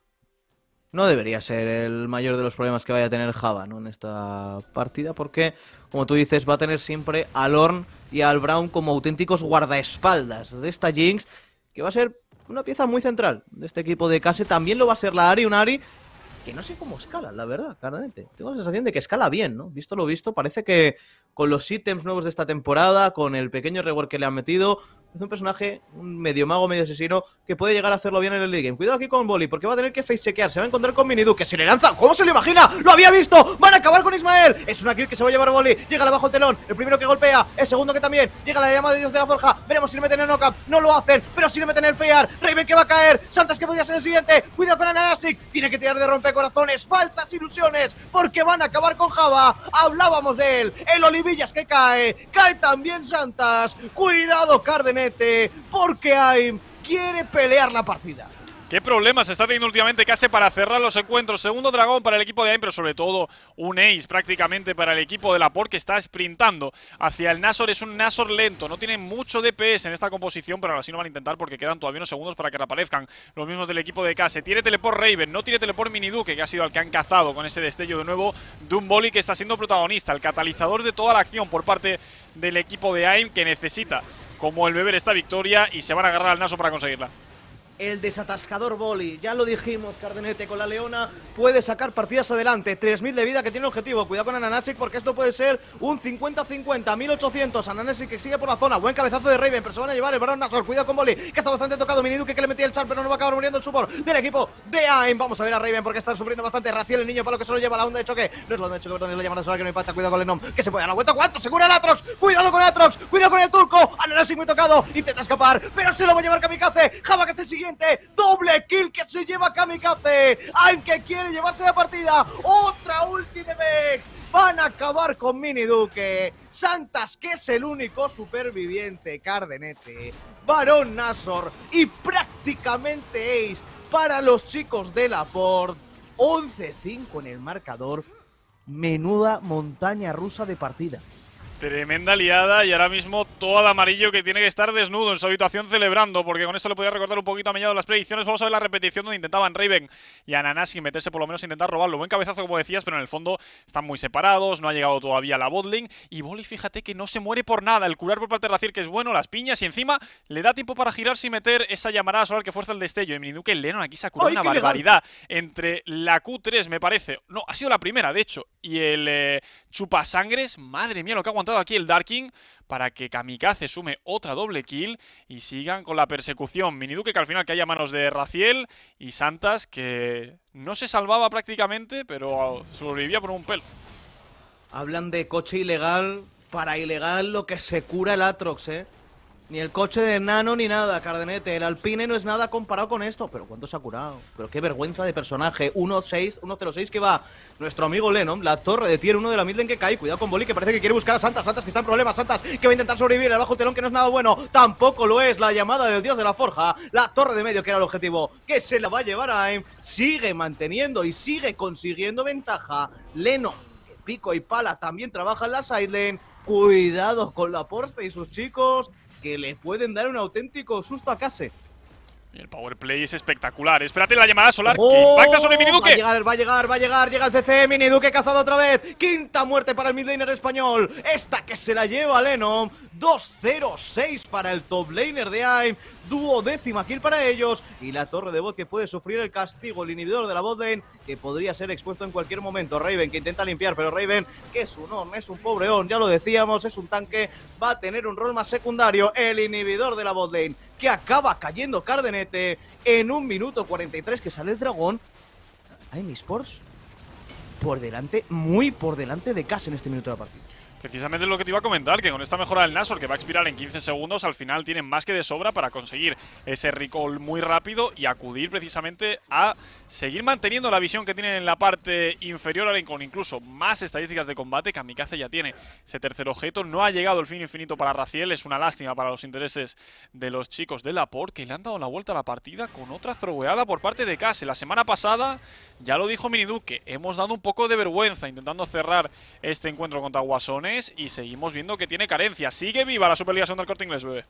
No debería ser el mayor de los problemas que vaya a tener Java, ¿no? En esta partida, porque, como tú dices, va a tener siempre a Lorn y al Braum como auténticos guardaespaldas de esta Jinx, que va a ser una pieza muy central de este equipo de Case. También lo va a ser la Ahri, un Ahri que no sé cómo escala, la verdad, claramente. Tengo la sensación de que escala bien, ¿no? Visto lo visto, parece que con los ítems nuevos de esta temporada, con el pequeño rework que le han metido, es un personaje, un medio mago, medio asesino, que puede llegar a hacerlo bien en el late game. Cuidado aquí con Boli, porque va a tener que face chequear. Se va a encontrar con Miniduke, que se le lanza. ¿Cómo se lo imagina? ¡Lo había visto! ¡Van a acabar con Ismael! Es una kill que se va a llevar Boli. Llega abajo el telón. El primero que golpea. El segundo que también. Llega la llamada de Dios de la Forja. Veremos si le meten el knockup. No lo hacen, pero si le meten el Fear. Raven que va a caer. Santas que podría ser el siguiente. Cuidado con Ananasic. Tiene que tirar de rompecorazones. Falsas ilusiones, porque van a acabar con Java. Hablábamos de él. El Olivillas que cae. Cae también Santas. Cuidado, Cardenete, porque A I M quiere pelear la partida. ¿Qué problemas está teniendo últimamente Case para cerrar los encuentros? Segundo dragón para el equipo de A I M, pero sobre todo un ace prácticamente para el equipo de Laporte, que está sprintando hacia el Nashor. Es un Nashor lento, no tiene mucho D P S en esta composición, pero así no van a intentar porque quedan todavía unos segundos para que reaparezcan los mismos del equipo de Case. Tiene teleport Raven, no tiene teleport Miniduke, que ha sido el que han cazado con ese destello de nuevo de un Boli que está siendo protagonista, el catalizador de toda la acción por parte del equipo de A I M, que necesita como el beber esta victoria, y se van a agarrar al Nashor para conseguirla. El desatascador Boli, ya lo dijimos, Cardenete con la Leona puede sacar partidas adelante. tres mil de vida que tiene objetivo. Cuidado con Ananasic, porque esto puede ser un cincuenta cincuenta, mil ochocientos. Ananasic que sigue por la zona. Buen cabezazo de Raven, pero se van a llevar el Barón Nashor. Cuidado con Boli, que está bastante tocado. Miniduke que le metía el char, pero no va a acabar muriendo el support del equipo de A I M. Vamos a ver a Raven porque están sufriendo bastante. Raciel, el niño palo que solo lleva la onda de choque. No es la onda de choque, perdón, es la llamada solar que no impacta. Cuidado con Lenom, que se puede dar la vuelta. ¿Cuánto? Se cura el Atrox. Cuidado con Atrox, cuidado con el turco. Ananasic muy tocado, intenta escapar, pero se lo va a llevar Kamikaze. Java que es el siguiente. Doble kill que se lleva Kamikaze. A I M que quiere llevarse la partida. Otra ulti de Vex. Van a acabar con Miniduke. Santas, que es el único superviviente. Cardenete, Barón Nashor y prácticamente ace para los chicos de Laporte. once cinco en el marcador. Menuda montaña rusa de partida. Tremenda liada, y ahora mismo todo el amarillo que tiene que estar desnudo en su habitación celebrando, porque con esto le podía recordar un poquito a Mellado las predicciones. Vamos a ver la repetición donde intentaban Raven y Ananasi meterse, por lo menos intentar robarlo. Buen cabezazo, como decías, pero en el fondo están muy separados, no ha llegado todavía la botlane. Y Boli, fíjate que no se muere por nada. El curar por parte de Raziel, que es bueno, las piñas, y encima le da tiempo para girarse y meter esa llamarada solar que fuerza el destello. Y Miniduke Lennon aquí se ha curado una barbaridad. Entre la Q tres, me parece, no, ha sido la primera, de hecho, y el eh, chupasangres, madre mía lo que ha aguantado aquí el Darking para que Kamikaze sume otra doble kill y sigan con la persecución. Miniduke que al final cae a manos de Raziel, y Santas que no se salvaba prácticamente, pero sobrevivía por un pelo. Hablan de coche ilegal, para ilegal lo que se cura el Atrox, eh. Ni el coche de Nano ni nada, Cardenete. El Alpine no es nada comparado con esto. Pero ¿cuánto se ha curado? Pero qué vergüenza de personaje. uno seis, uno cero seis que va nuestro amigo Lennon. La torre de tier uno de la midlane que cae. Cuidado con Boli, que parece que quiere buscar a Santas. Santas que está en problemas. Santas que va a intentar sobrevivir. El bajo telón que no es nada bueno. Tampoco lo es la llamada del dios de la forja. La torre de medio que era el objetivo, que se la va a llevar a A I M. Sigue manteniendo y sigue consiguiendo ventaja. Lennon, pico y pala, también trabaja en la sidelane. Cuidado con Laporte y sus chicos, que le pueden dar un auténtico susto a Case. Y el powerplay es espectacular. Espérate la llamada solar ¡Oh! que impacta sobre Miniduke. Va a llegar, va a llegar, va a llegar. Llega el C C, Miniduke cazado otra vez. Quinta muerte para el midlaner español. Esta que se la lleva Lennon. dos cero seis para el top laner de A I M. Duodécima kill para ellos. Y la torre de bot que puede sufrir el castigo. El inhibidor de la botlane que podría ser expuesto en cualquier momento. Raven que intenta limpiar, pero Raven, que es un on, es un pobreón, ya lo decíamos, es un tanque, va a tener un rol más secundario. El inhibidor de la botlane que acaba cayendo Cardenete en un minuto cuarenta y tres que sale el dragón. A I M Esports por delante, muy por delante de Case en este minuto de la partida. Precisamente lo que te iba a comentar, que con esta mejora del Nashor, que va a expirar en quince segundos, al final tienen más que de sobra para conseguir ese recall muy rápido y acudir precisamente a seguir manteniendo la visión que tienen en la parte inferior, con incluso más estadísticas de combate. Kamikaze ya tiene ese tercer objeto, no ha llegado el fin infinito para Raziel, es una lástima para los intereses de los chicos de Laporte, que le han dado la vuelta a la partida con otra throweada por parte de Case. La semana pasada, ya lo dijo Miniduque, hemos dado un poco de vergüenza intentando cerrar este encuentro contra Guasones y seguimos viendo que tiene carencias. Sigue viva la Superliga Segunda del Corte Inglés, bebé.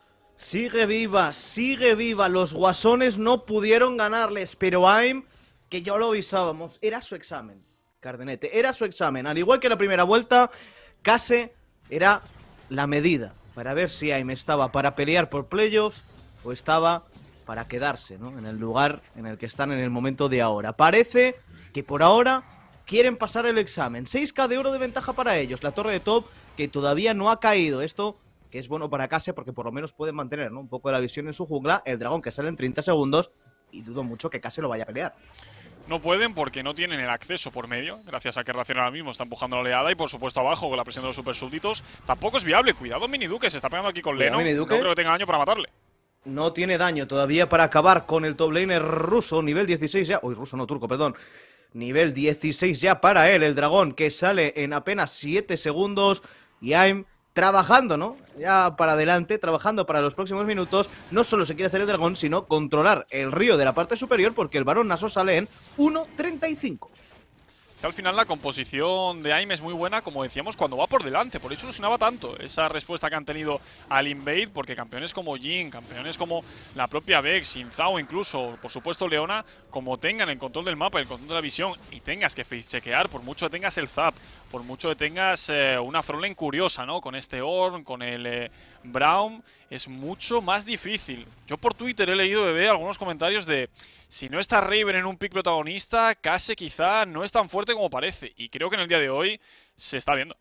Sigue viva, sigue viva. Los Guasones no pudieron ganarles, pero A I M, que ya lo avisábamos, era su examen, Cardenete, era su examen. Al igual que la primera vuelta, Case era la medida para ver si A I M estaba para pelear por playoffs o estaba para quedarse, ¿no?, en el lugar en el que están en el momento de ahora. Parece que por ahora quieren pasar el examen. seis K de oro de ventaja para ellos. La torre de top que todavía no ha caído. Esto que es bueno para Case porque por lo menos pueden mantener, ¿no?, un poco de la visión en su jungla. El dragón que sale en treinta segundos y dudo mucho que Case lo vaya a pelear. No pueden porque no tienen el acceso por medio, gracias a que Raziel ahora mismo está empujando la oleada y por supuesto abajo con la presión de los super súbditos. Tampoco es viable. Cuidado Miniduque, se está pegando aquí con Leno. No creo que tenga daño para matarle. No tiene daño todavía para acabar con el top laner ruso, nivel dieciséis ya. Uy, ruso no, turco, perdón. Nivel dieciséis ya para él, el dragón que sale en apenas siete segundos. Y A I M trabajando, ¿no?, ya para adelante, trabajando para los próximos minutos. No solo se quiere hacer el dragón, sino controlar el río de la parte superior, porque el Barón Nashor sale en uno treinta y cinco. Que al final la composición de A I M es muy buena, como decíamos, cuando va por delante. Por eso ilusionaba tanto esa respuesta que han tenido al Invade, porque campeones como Jhin, campeones como la propia Vex, Sinzao incluso, por supuesto Leona, como tengan el control del mapa, el control de la visión, y tengas que face-chequear, por mucho que tengas el zap, por mucho que tengas eh, una frontline curiosa, ¿no?, con este Ornn, con el eh, Braum, es mucho más difícil. Yo por Twitter he leído, bebé, algunos comentarios de si no está Riven en un pick protagonista, Case quizá no es tan fuerte como parece. Y creo que en el día de hoy se está viendo.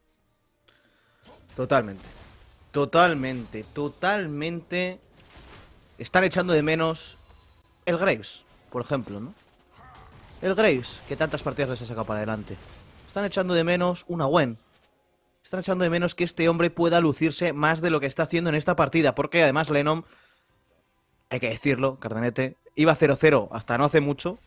Totalmente. Totalmente, totalmente. Están echando de menos el Graves, por ejemplo, ¿no? El Graves, que tantas partidas les ha sacado para adelante. Están echando de menos una Gwen. Están echando de menos que este hombre pueda lucirse más de lo que está haciendo en esta partida. Porque además Lenom, hay que decirlo, Cardenete, iba cero cero hasta no hace mucho.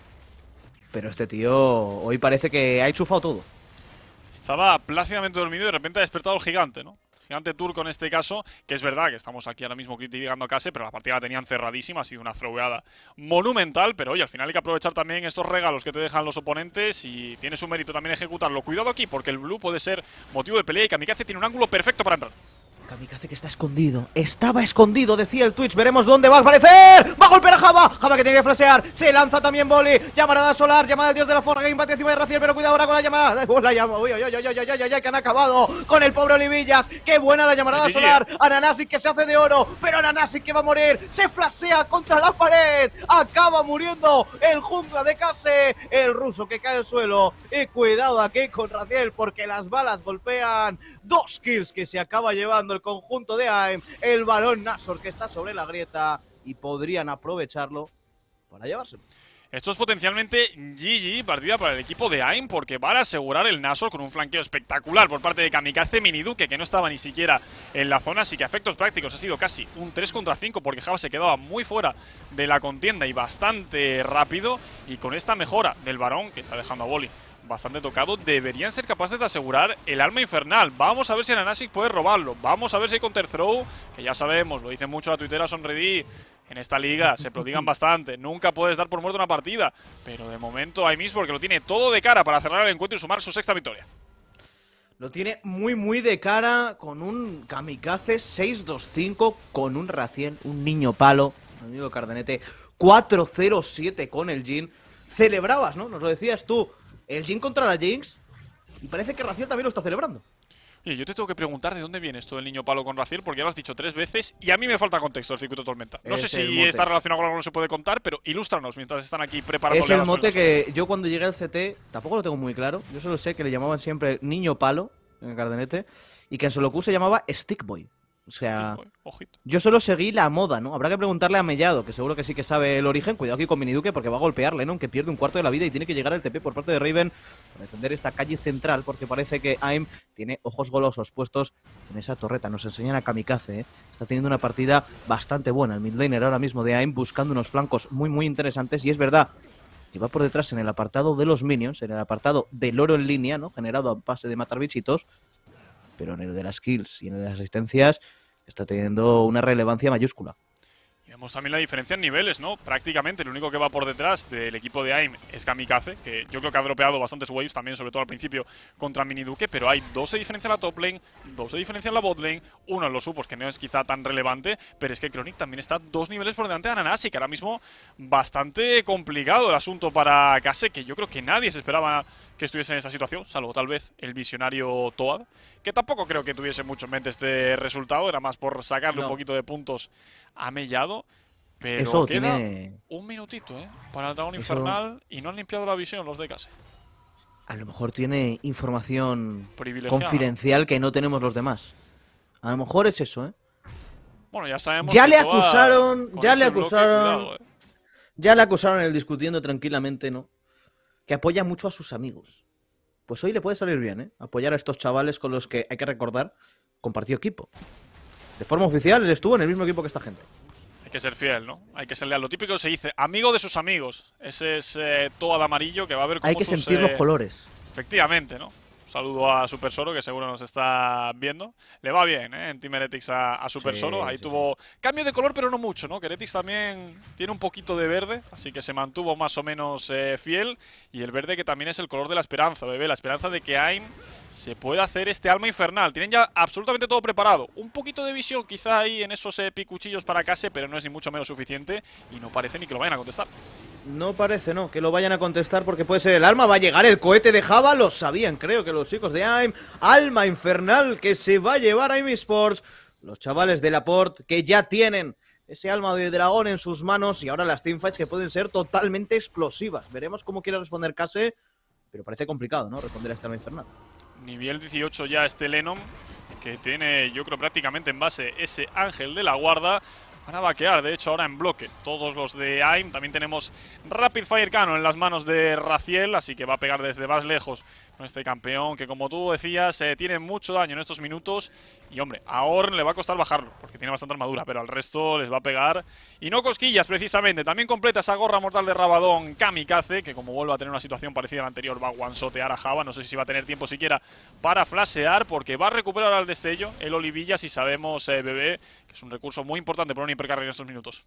Pero este tío hoy parece que ha enchufado todo. Estaba plácidamente dormido y de repente ha despertado el gigante, ¿no? Gigante turco en este caso, que es verdad que estamos aquí ahora mismo criticando a Case, pero la partida la tenían cerradísima, ha sido una throweada monumental, pero oye, al final hay que aprovechar también estos regalos que te dejan los oponentes y tiene su mérito también ejecutarlo. Cuidado aquí, porque el blue puede ser motivo de pelea y Kamikaze tiene un ángulo perfecto para entrar. Kamikaze que está escondido, estaba escondido, decía el Twitch, veremos dónde va a aparecer. Va a golpear a Java, Java que tiene que flashear, se lanza también Boli, llamarada solar, llamada del dios de la forga, impacto encima de Raziel, pero cuidado ahora con la llamada, oh, la llama, uy, uy, uy, uy, uy, uy, uy, que han acabado con el pobre Olivillas, qué buena la llamarada sí, solar, sí. Ananasic que se hace de oro, pero Ananasic que va a morir, se flashea contra la pared, acaba muriendo el jungla de Case, el ruso que cae al suelo, y cuidado aquí con Raziel, porque las balas golpean, dos kills que se acaba llevando el conjunto de A I M, el Barón Nashor que está sobre la grieta y podrían aprovecharlo para llevárselo. Esto es potencialmente G G, partida para el equipo de A I M, porque van a asegurar el Nashor con un flanqueo espectacular por parte de Kamikaze. Miniduque, que no estaba ni siquiera en la zona, así que a efectos prácticos ha sido casi un tres contra cinco, porque Java se quedaba muy fuera de la contienda y bastante rápido, y con esta mejora del Barón, que está dejando a Boli bastante tocado, deberían ser capaces de asegurar el alma infernal. Vamos a ver si Ananasic puede robarlo. Vamos a ver si hay counter throw, que ya sabemos, lo dice mucho la tuitera Sonready. En esta liga se prodigan bastante. Nunca puedes dar por muerto una partida. Pero de momento hay mismo porque lo tiene todo de cara para cerrar el encuentro y sumar su sexta victoria. Lo tiene muy muy de cara con un Kamikaze seis dos cinco, con un Raziel, un niño palo, amigo Cardenete, cuatro cero siete con el Jhin. Celebrabas, ¿no? Nos lo decías tú. El Jhin contra la Jinx, y parece que Raziel también lo está celebrando. Y yo te tengo que preguntar de dónde viene esto del niño palo con Raziel, porque ya lo has dicho tres veces y a mí me falta contexto del circuito tormenta. No es sé si está relacionado con algo que no se puede contar, pero ilústranos mientras están aquí preparando. Es el mote que yo cuando llegué al C T tampoco lo tengo muy claro. Yo solo sé que le llamaban siempre niño palo en el Cardenete y que en Solo Q se llamaba Stickboy. O sea, Sí, ojito. yo solo seguí la moda, ¿no? Habrá que preguntarle a Mellado, que seguro que sí que sabe el origen. Cuidado aquí con Miniduque porque va a golpear Lennon, que pierde un cuarto de la vida y tiene que llegar al T P por parte de Raven para defender esta calle central, porque parece que A I M tiene ojos golosos puestos en esa torreta. Nos enseñan a Kamikaze, ¿eh? Está teniendo una partida bastante buena el midlaner ahora mismo de A I M, buscando unos flancos muy muy interesantes. Y es verdad que va por detrás en el apartado de los minions, en el apartado del oro en línea, ¿no? Generado a base de matar bichitos, pero en el de las kills y en el de las asistencias está teniendo una relevancia mayúscula. Y vemos también la diferencia en niveles, ¿no? Prácticamente el único que va por detrás del equipo de A I M es Kamikaze, que yo creo que ha dropeado bastantes waves también, sobre todo al principio contra Miniduque, pero hay dos de diferencia en la top lane, dos de diferencia en la bot lane, uno en los supos, que no es quizá tan relevante, pero es que Chronic también está dos niveles por delante de Ananasi, que ahora mismo bastante complicado el asunto para Kase, que yo creo que nadie se esperaba que estuviese en esa situación, salvo tal vez el visionario Toad, que tampoco creo que tuviese mucho en mente este resultado, era más por sacarle No. un poquito de puntos a Mellado, pero Eso queda tiene... un minutito, ¿eh? Para el dragón Eso- infernal y no han limpiado la visión los de Kase. A lo mejor tiene información Privilegiada. confidencial que no tenemos los demás. A lo mejor es eso, ¿eh? Bueno, ya sabemos Ya que le Toad, acusaron, con ya este le bloque, acusaron. cuidado, ¿eh? Ya le acusaron el discutiendo tranquilamente, ¿no? Que apoya mucho a sus amigos. Pues hoy le puede salir bien, ¿eh? Apoyar a estos chavales con los que, hay que recordar, compartió equipo. De forma oficial, él estuvo en el mismo equipo que esta gente. Hay que ser fiel, ¿no? Hay que ser leal. Lo típico se dice, amigo de sus amigos. Ese es eh, Toad amarillo que va a ver cómo Hay que sus, sentir eh, los colores. Efectivamente, ¿no? Un saludo a Super Soro, que seguro nos está viendo. Le va bien, ¿eh? En Team Heretics a, a Super Sí, Soro. Ahí sí, tuvo cambio de color, pero no mucho, ¿no? Que Heretics también tiene un poquito de verde, así que se mantuvo más o menos eh, fiel. Y el verde que también es el color de la esperanza, bebé. La esperanza de que A I M se pueda hacer este alma infernal. Tienen ya absolutamente todo preparado. Un poquito de visión quizá ahí en esos eh, picuchillos para Kase, pero no es ni mucho menos suficiente. Y no parece ni que lo vayan a contestar. No parece, no, que lo vayan a contestar porque puede ser el alma. Va a llegar el cohete de Java, lo sabían, creo que los chicos de A I M. Alma infernal que se va a llevar a A I M Sports. Los chavales de Laporte que ya tienen ese alma de dragón en sus manos y ahora las teamfights que pueden ser totalmente explosivas. Veremos cómo quiere responder Kase, pero parece complicado, ¿no? Responder a este alma infernal. Nivel dieciocho ya este Lennon, que tiene, yo creo, prácticamente en base ese ángel de la guarda. Van a vaquear, de hecho, ahora en bloque todos los de A I M. También tenemos Rapid Fire Cannon en las manos de Raziel, así que va a pegar desde más lejos con este campeón que, como tú decías, eh, tiene mucho daño en estos minutos. Y, hombre, a Ornn le va a costar bajarlo, porque tiene bastante armadura, pero al resto les va a pegar. Y no cosquillas, precisamente. También completa esa gorra mortal de Rabadón Kamikaze, que como vuelve a tener una situación parecida a la anterior, va a one-shotear a Java. No sé si va a tener tiempo siquiera para flashear, porque va a recuperar al destello el Olivilla, si sabemos, eh, bebé, que es un recurso muy importante para un hipercarry en estos minutos.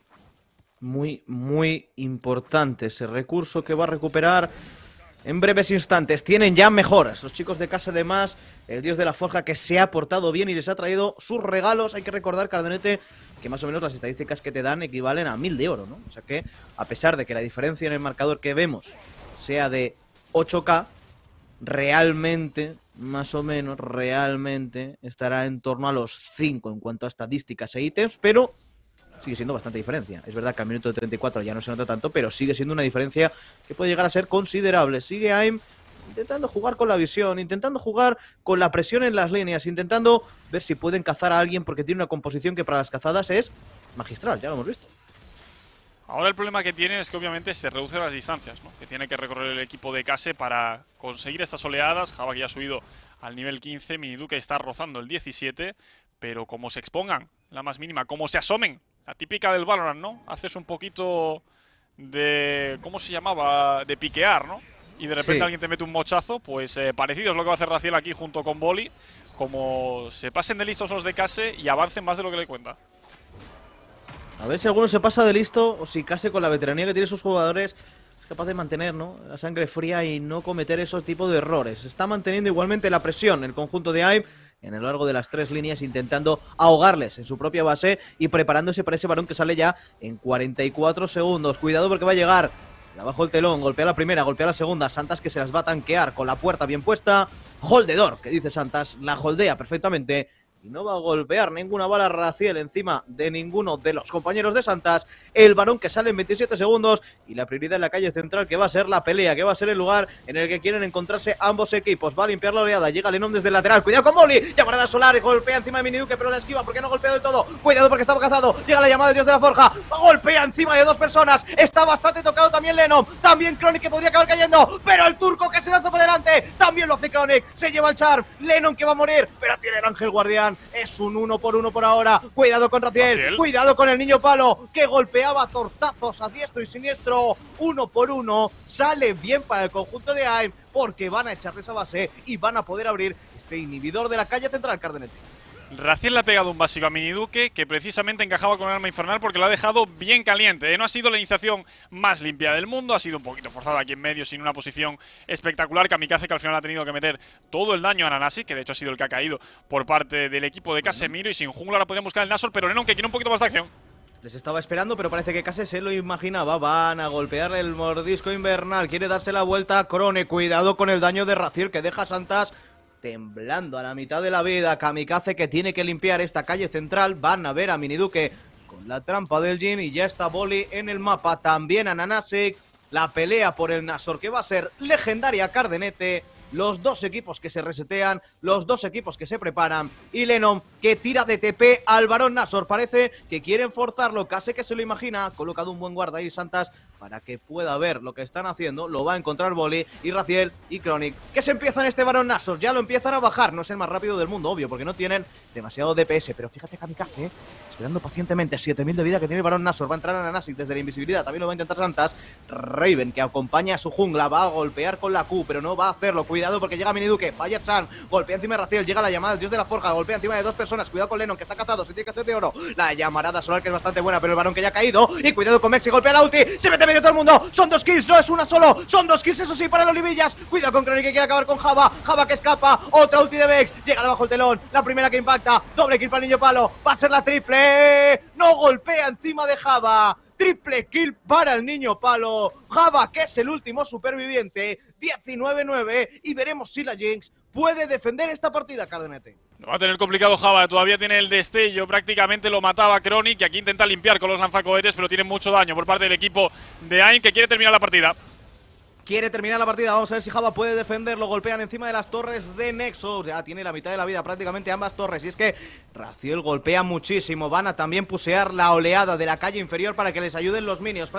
Muy, muy importante ese recurso que va a recuperar en breves instantes. Tienen ya mejoras los chicos de casa, además, el dios de la forja que se ha portado bien y les ha traído sus regalos. Hay que recordar, Cardonete, que más o menos las estadísticas que te dan equivalen a mil de oro, ¿no? O sea que, a pesar de que la diferencia en el marcador que vemos sea de ocho K, realmente, más o menos, realmente estará en torno a los cinco en cuanto a estadísticas e ítems, pero sigue siendo bastante diferencia. Es verdad que al minuto de treinta y cuatro ya no se nota tanto, pero sigue siendo una diferencia que puede llegar a ser considerable. Sigue A I M intentando jugar con la visión, intentando jugar con la presión en las líneas, intentando ver si pueden cazar a alguien, porque tiene una composición que para las cazadas es magistral, ya lo hemos visto. Ahora el problema que tiene es que obviamente se reducen las distancias, ¿no? Que tiene que recorrer el equipo de Kase para conseguir estas oleadas. Java que ya ha subido al nivel quince, Miniduque está rozando el diecisiete, pero como se expongan, la más mínima, como se asomen, la típica del Valorant, ¿no? Haces un poquito de... ¿cómo se llamaba? De piquear, ¿no? Y de repente Sí. alguien te mete un mochazo, pues eh, parecido es lo que va a hacer Raziel aquí junto con Boli. Como se pasen de listos los de Kase y avancen más de lo que le cuenta. A ver si alguno se pasa de listo o si Kase, con la veteranía que tienen sus jugadores, es capaz de mantener, ¿no?, la sangre fría y no cometer esos tipos de errores. Está manteniendo igualmente la presión el conjunto de A I M en el largo de las tres líneas, intentando ahogarles en su propia base y preparándose para ese varón que sale ya en cuarenta y cuatro segundos. Cuidado porque va a llegar de abajo el telón, golpea la primera, golpea la segunda. Santas que se las va a tanquear con la puerta bien puesta. Holdedor, que dice Santas, la holdea perfectamente. y no va a golpear ninguna bala Raziel encima de ninguno de los compañeros de Santas. El varón que sale en veintisiete segundos y la prioridad en la calle central, que va a ser la pelea, que va a ser el lugar en el que quieren encontrarse ambos equipos. Va a limpiar la oleada, llega Lenom desde el lateral, cuidado con Molly, llamarada solar, golpea encima de Miniduque, pero la esquiva porque no golpea del todo, cuidado porque estaba cazado, llega la llamada de Dios de la Forja, golpea encima de dos personas, está bastante tocado también Lenom, también Chronic que podría acabar cayendo, pero el turco que se lanza por delante, también lo hace Chronic, se lleva el charm, Lenom que va a morir, pero tiene el ángel guardián, es un uno por uno por ahora, cuidado con Raziel, Raziel. Cuidado con el niño palo, que golpeaba tortazos a diestro y siniestro, uno por uno, sale bien para el conjunto de A I M, porque van a echarle esa base y van a poder abrir este inhibidor de la calle central, Cardenete. Raziel le ha pegado un básico a Miniduque que precisamente encajaba con el arma infernal porque lo ha dejado bien caliente, ¿eh? No ha sido la iniciación más limpia del mundo, ha sido un poquito forzada aquí en medio sin una posición espectacular. Kamikaze que al final ha tenido que meter todo el daño a Nanasi, que de hecho ha sido el que ha caído por parte del equipo de Casemiro, y sin jungla ahora podrían buscar el Nashor, pero Lenon que quiere un poquito más de acción. Les estaba esperando, pero parece que casi se lo imaginaba. Van a golpear el mordisco invernal. Quiere darse la vuelta a Crone. Cuidado con el daño de Raziel, que deja a Santas temblando a la mitad de la vida. Kamikaze que tiene que limpiar esta calle central. Van a ver a Miniduque con la trampa del Jin y ya está Boli en el mapa. También a Nanasik. La pelea por el Nashor que va a ser legendaria, Cardenete. Los dos equipos que se resetean, los dos equipos que se preparan, y Lenom que tira de T P al varón Nashor. Parece que quieren forzarlo, casi que se lo imagina. Ha colocado un buen guarda ahí Santas para que pueda ver lo que están haciendo. Lo va a encontrar Boli y Raziel y Chronic, que se empiezan este varón Nashor. Ya lo empiezan a bajar, no es el más rápido del mundo, obvio, porque no tienen demasiado D P S. Pero fíjate Kamikaze, ¿eh? Esperando pacientemente, siete mil de vida que tiene el varón Nashor. Va a entrar a Nanasik desde la invisibilidad, también lo va a intentar Santas. Raven que acompaña a su jungla, va a golpear con la Q, pero no va a hacerlo. Cuidado porque llega Miniduque, Fire Chan, golpea encima de Raziel, llega la llamada del Dios de la Forja, golpea encima de dos personas. Cuidado con Lenon que está cazado, se tiene que hacer de oro. La llamarada solar que es bastante buena, pero el varón que ya ha caído. Y cuidado con Mexi, golpea la ulti, se mete medio todo el mundo. Son dos kills, no es una solo, son dos kills, eso sí, para los Olivillas. Cuidado con Chronic que quiere acabar con Java, Java que escapa, otra ulti de Vex, llega debajo el telón, la primera que impacta, doble kill para el niño palo, va a ser la triple, no golpea encima de Java. Triple kill para el niño palo. Java, que es el último superviviente. diecinueve nueve. Y veremos si la Jinx puede defender esta partida, Cardenete. No va a tener complicado Java. Todavía tiene el destello. Prácticamente lo mataba Chronic, que aquí intenta limpiar con los lanzacohetes, pero tiene mucho daño por parte del equipo de A I M, que quiere terminar la partida. Quiere terminar la partida, vamos a ver si Java puede defenderlo. Golpean encima de las torres de Nexus. Ya tiene la mitad de la vida prácticamente ambas torres. Y es que Raziel golpea muchísimo. Van a también pusear la oleada de la calle inferior para que les ayuden los minions.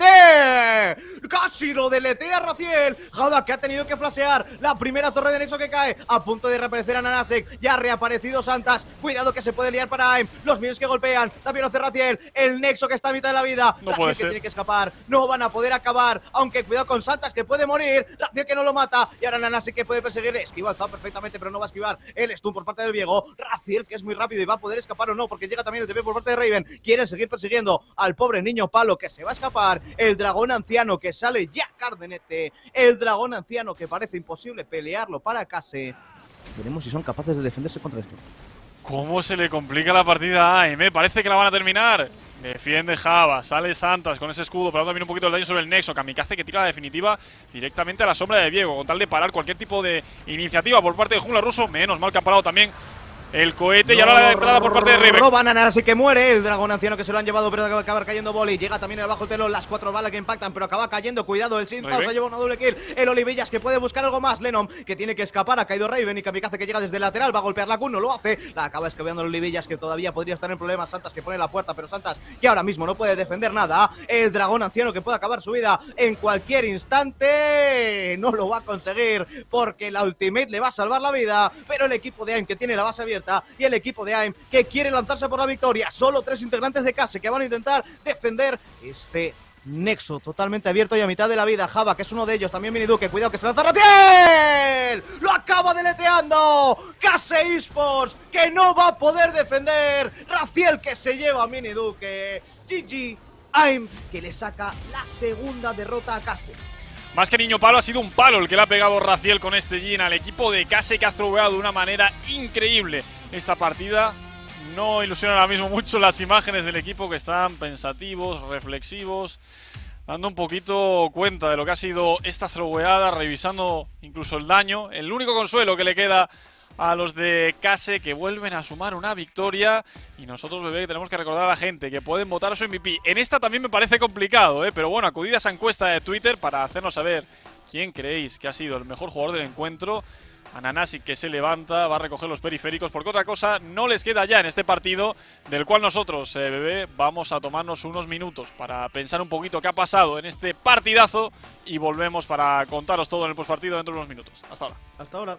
¡Madre! Casi lo deletea Raziel. Java que ha tenido que flashear la primera torre de Nexus que cae. A punto de reaparecer a Nanasik. Ya ha reaparecido Santas. Cuidado que se puede liar para A I M. Los minions que golpean. También lo hace Raziel. El Nexo que está a mitad de la vida. No Raziel puede que ser. tiene que escapar. No van a poder acabar. Aunque cuidado con Santas que puede morir. Raziel que no lo mata. Y ahora Nanasik que puede perseguir. Esquiva el Zap perfectamente, pero no va a esquivar el stun por parte del Viego. Raziel que es muy rápido y va a poder escapar o no, porque llega también el T P por parte de Raven. Quieren seguir persiguiendo al pobre niño palo que se va a escapar. El dragón anciano que sale ya, Cardenete. El dragón anciano que parece imposible pelearlo para Case. Veremos si son capaces de defenderse contra esto. ¿Cómo se le complica la partida a A I M? Parece que la van a terminar. Defiende Java, sale Santas con ese escudo, pero también un poquito el daño sobre el Nexo. Kamikaze que tira la definitiva directamente a la sombra de Diego, con tal de parar cualquier tipo de iniciativa por parte del jungla ruso. Menos mal que ha parado también el cohete. No, y ahora la entrada por parte de Raven. Roban a Nanasik que muere. El dragón anciano que se lo han llevado, pero acaba de acabar cayendo Boli. Llega también el bajo telón. Las cuatro balas que impactan, pero acaba cayendo. Cuidado, el Sinzao se lleva una doble kill. El Olivillas que puede buscar algo más. Lenom que tiene que escapar. Ha caído Raven y Kamikaze que llega desde el lateral. Va a golpear la Q. No lo hace. La acaba escabeando el Olivillas que todavía podría estar en problemas. Santas que pone la puerta, pero Santas que ahora mismo no puede defender nada. El dragón anciano que puede acabar su vida en cualquier instante. No lo va a conseguir porque la ultimate le va a salvar la vida. Pero el equipo de A I M que tiene la base abierta y el equipo de A I M que quiere lanzarse por la victoria. Solo tres integrantes de Case que van a intentar defender este Nexo totalmente abierto y a mitad de la vida. Java, que es uno de ellos, también Miniduque. Cuidado que se lanza Raziel. Lo acaba deleteando Case Esports, que no va a poder defender. Raziel que se lleva a Miniduque. G G. A I M que le saca la segunda derrota a Case. Más que niño palo, ha sido un palo el que le ha pegado Raziel con este Jin al equipo de Case, que ha throweado de una manera increíble esta partida. No ilusionan ahora mismo mucho las imágenes del equipo, que están pensativos, reflexivos, dando un poquito cuenta de lo que ha sido esta throweada, revisando incluso el daño. El único consuelo que le queda a los de Case, que vuelven a sumar una victoria. Y nosotros, bebé, tenemos que recordar a la gente que pueden votar a su M V P. En esta también me parece complicado, ¿eh? Pero bueno, acudid a esa encuesta de Twitter para hacernos saber quién creéis que ha sido el mejor jugador del encuentro. Ananasi, que se levanta, va a recoger los periféricos, porque otra cosa no les queda ya en este partido, del cual nosotros, eh, bebé, vamos a tomarnos unos minutos para pensar un poquito qué ha pasado en este partidazo y volvemos para contaros todo en el postpartido dentro de unos minutos. Hasta ahora. Hasta ahora.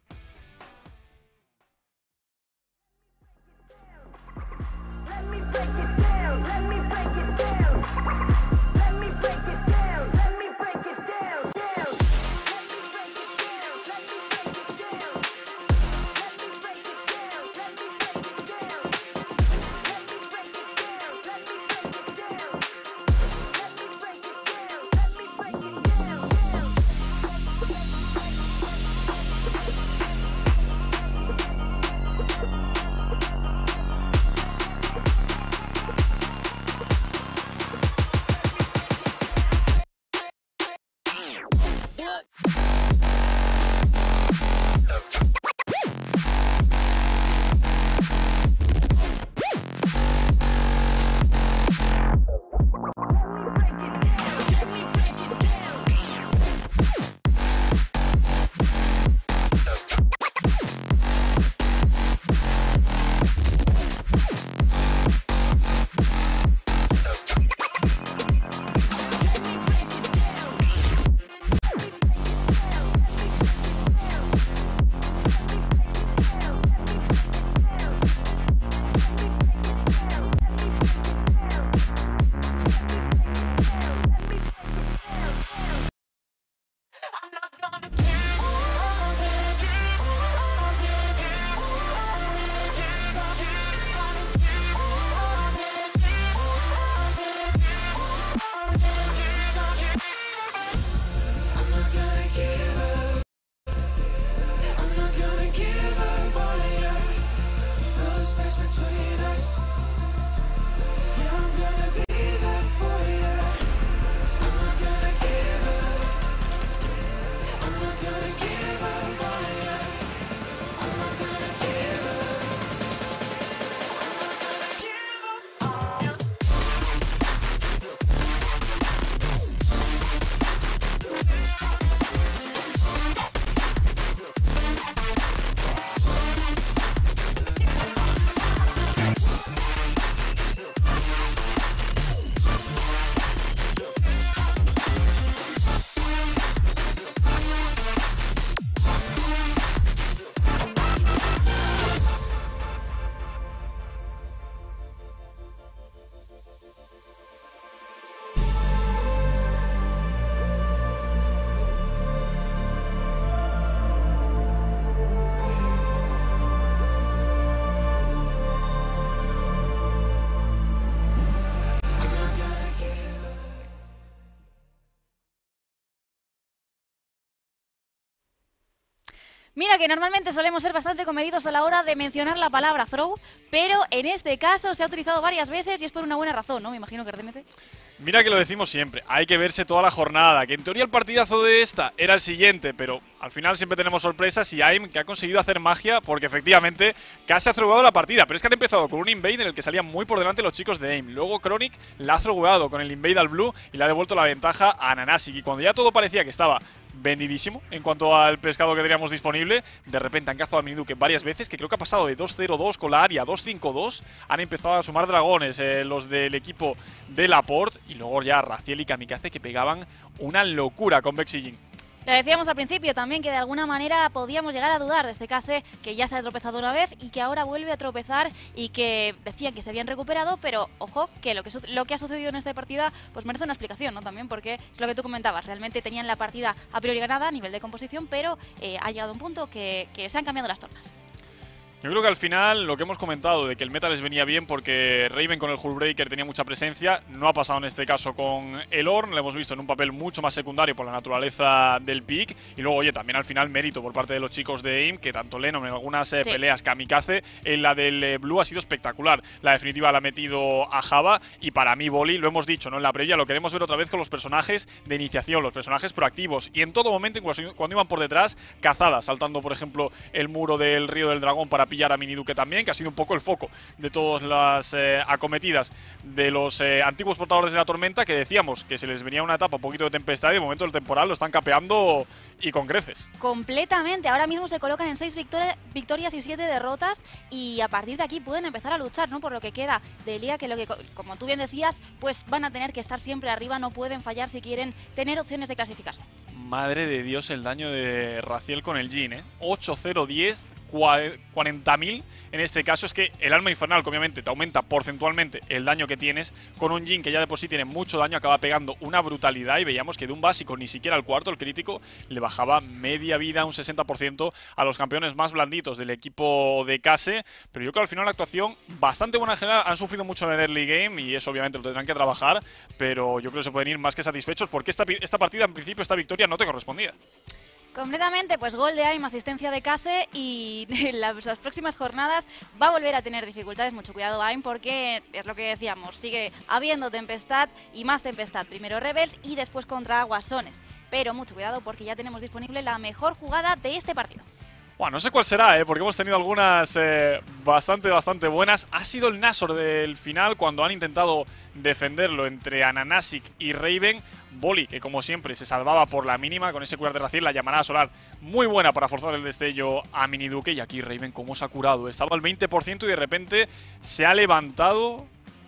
Mira que normalmente solemos ser bastante comedidos a la hora de mencionar la palabra throw, pero en este caso se ha utilizado varias veces y es por una buena razón, ¿no? Me imagino que Artemete. Mira que lo decimos siempre, hay que verse toda la jornada, que en teoría el partidazo de esta era el siguiente, pero al final siempre tenemos sorpresas y Aim que ha conseguido hacer magia porque efectivamente casi ha throwado la partida, pero es que han empezado con un invade en el que salían muy por delante los chicos de Aim, luego Chronic la ha throwado con el invade al blue y le ha devuelto la ventaja a Ananasi, y cuando ya todo parecía que estaba vendidísimo en cuanto al pescado que teníamos disponible, de repente han cazado a Miniduke varias veces, que creo que ha pasado de dos cero dos con la Aria a dos cinco dos, han empezado a sumar dragones eh, los del equipo de Laporte, y luego ya Raziel y Kamikaze que pegaban una locura con Vex y Jhin. Le decíamos al principio también que de alguna manera podíamos llegar a dudar de este Case, que ya se ha tropezado una vez y que ahora vuelve a tropezar, y que decían que se habían recuperado, pero ojo, que lo que, lo que ha sucedido en esta partida pues merece una explicación, ¿no? También porque es lo que tú comentabas, realmente tenían la partida a priori ganada a nivel de composición, pero eh, ha llegado un punto que, que se han cambiado las tornas. Yo creo que al final lo que hemos comentado de que el meta les venía bien porque Raven con el Hullbreaker tenía mucha presencia, no ha pasado en este caso con el Ornn, lo hemos visto en un papel mucho más secundario por la naturaleza del pick, y luego, oye, también al final mérito por parte de los chicos de AIM, que tanto Lennon en algunas eh, Sí. peleas kamikaze, en la del eh, Blue ha sido espectacular, la definitiva la ha metido a Java, y para mí Voli, lo hemos dicho, ¿no? En la previa lo queremos ver otra vez con los personajes de iniciación, los personajes proactivos, y en todo momento, incluso cuando iban por detrás, cazadas, saltando por ejemplo el muro del Río del Dragón para pillar a Miniduke también, que ha sido un poco el foco de todas las eh, acometidas de los eh, antiguos portadores de la tormenta, que decíamos que se les venía una etapa un poquito de tempestad y de momento el temporal lo están capeando y con creces. Completamente, ahora mismo se colocan en seis victorias y siete derrotas, y a partir de aquí pueden empezar a luchar, ¿no? Por lo que queda de liga, que lo que, como tú bien decías, pues van a tener que estar siempre arriba, no pueden fallar si quieren tener opciones de clasificarse. Madre de Dios, el daño de Raziel con el Jhin, ¿eh? ocho cero diez, cuarenta mil en este caso. Es que el alma infernal, que obviamente te aumenta porcentualmente el daño que tienes, con un Jhin que ya de por sí tiene mucho daño, acaba pegando una brutalidad, y veíamos que de un básico ni siquiera al cuarto, el crítico, le bajaba media vida, un sesenta por ciento a los campeones más blanditos del equipo de Case. Pero yo creo que al final la actuación bastante buena en general. Han sufrido mucho en el early game y eso obviamente lo tendrán que trabajar, pero yo creo que se pueden ir más que satisfechos porque esta, esta partida, en principio, esta victoria no te correspondía. Completamente, pues gol de AIM, asistencia de Case, y en las, las próximas jornadas va a volver a tener dificultades. Mucho cuidado AIM, porque es lo que decíamos, sigue habiendo tempestad y más tempestad. Primero Rebels y después contra Guasones. Pero mucho cuidado porque ya tenemos disponible la mejor jugada de este partido. Bueno, no sé cuál será, ¿eh? Porque hemos tenido algunas eh, bastante, bastante buenas. Ha sido el Nashor del final cuando han intentado defenderlo entre Ananasic y Raven. Voli, que como siempre se salvaba por la mínima con ese curar de Raziel, la llamada solar muy buena para forzar el destello a Miniduke. Y aquí Raven cómo se ha curado. Estaba al veinte por ciento y de repente se ha levantado.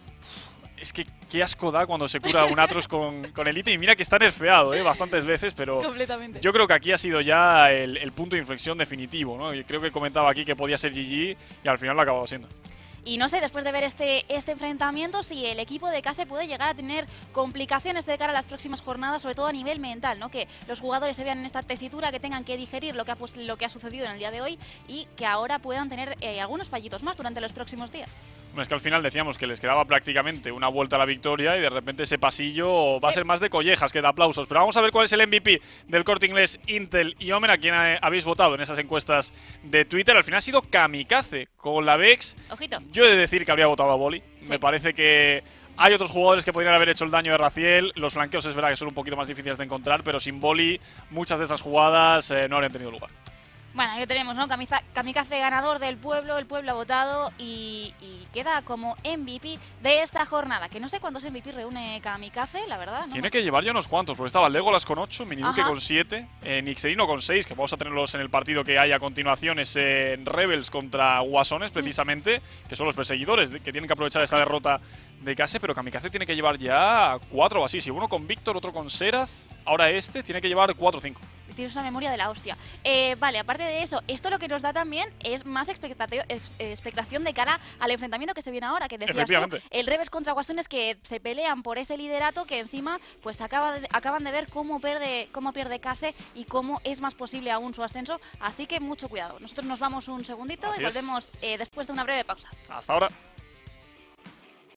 Es que qué asco da cuando se cura un Atrox con, con Elite. Y mira que está nerfeado, ¿eh? Bastantes veces, pero Completamente. yo creo que aquí ha sido ya el, el punto de inflexión definitivo, ¿no? Y creo que comentaba aquí que podía ser G G y al final lo ha acabado siendo. Y no sé, después de ver este, este enfrentamiento, si el equipo de Case puede llegar a tener complicaciones de cara a las próximas jornadas, sobre todo a nivel mental, ¿no? Que los jugadores se vean en esta tesitura, que tengan que digerir lo que ha, pues, lo que ha sucedido en el día de hoy, y que ahora puedan tener eh, algunos fallitos más durante los próximos días. Es que al final decíamos que les quedaba prácticamente una vuelta a la victoria y de repente ese pasillo va a Sí. ser más de collejas que de aplausos. Pero vamos a ver cuál es el M V P del Corte Inglés, Intel y Omen, a quien eh, habéis votado en esas encuestas de Twitter. Al final ha sido Kamikaze con la Vex. Ojito. Yo he de decir que habría votado a Voli. Sí. Me parece que hay otros jugadores que podrían haber hecho el daño de Raziel. Los flanqueos es verdad que son un poquito más difíciles de encontrar, pero sin Voli muchas de esas jugadas eh, no habrían tenido lugar. Bueno, ahí tenemos, ¿no? Kamiza- Kamikaze ganador del pueblo, el pueblo ha votado y, y queda como M V P de esta jornada. Que no sé cuántos M V P reúne Kamikaze, la verdad. ¿no? Tiene que llevar ya unos cuantos, porque estaba Legolas con ocho, Miniduke Ajá. con siete, eh, Nixerino con seis, que vamos a tenerlos en el partido que hay a continuación, es en Rebels contra Guasones, precisamente, que son los perseguidores de- que tienen que aprovechar esta derrota de Case, pero Kamikaze tiene que llevar ya cuatro o así, si uno con Víctor, otro con Seraz, ahora este, tiene que llevar cuatro o cinco. Tienes una memoria de la hostia. Eh, vale, aparte de eso, esto lo que nos da también es más expectatio- es- expectación de cara al enfrentamiento que se viene ahora, que decías tú, Efectivamente. el Rebels contra Guasones, que se pelean por ese liderato, que encima pues acaba de- acaban de ver cómo pierde, cómo pierde Case y cómo es más posible aún su ascenso, así que mucho cuidado. Nosotros nos vamos un segundito Así y es. volvemos eh, después de una breve pausa. Hasta ahora.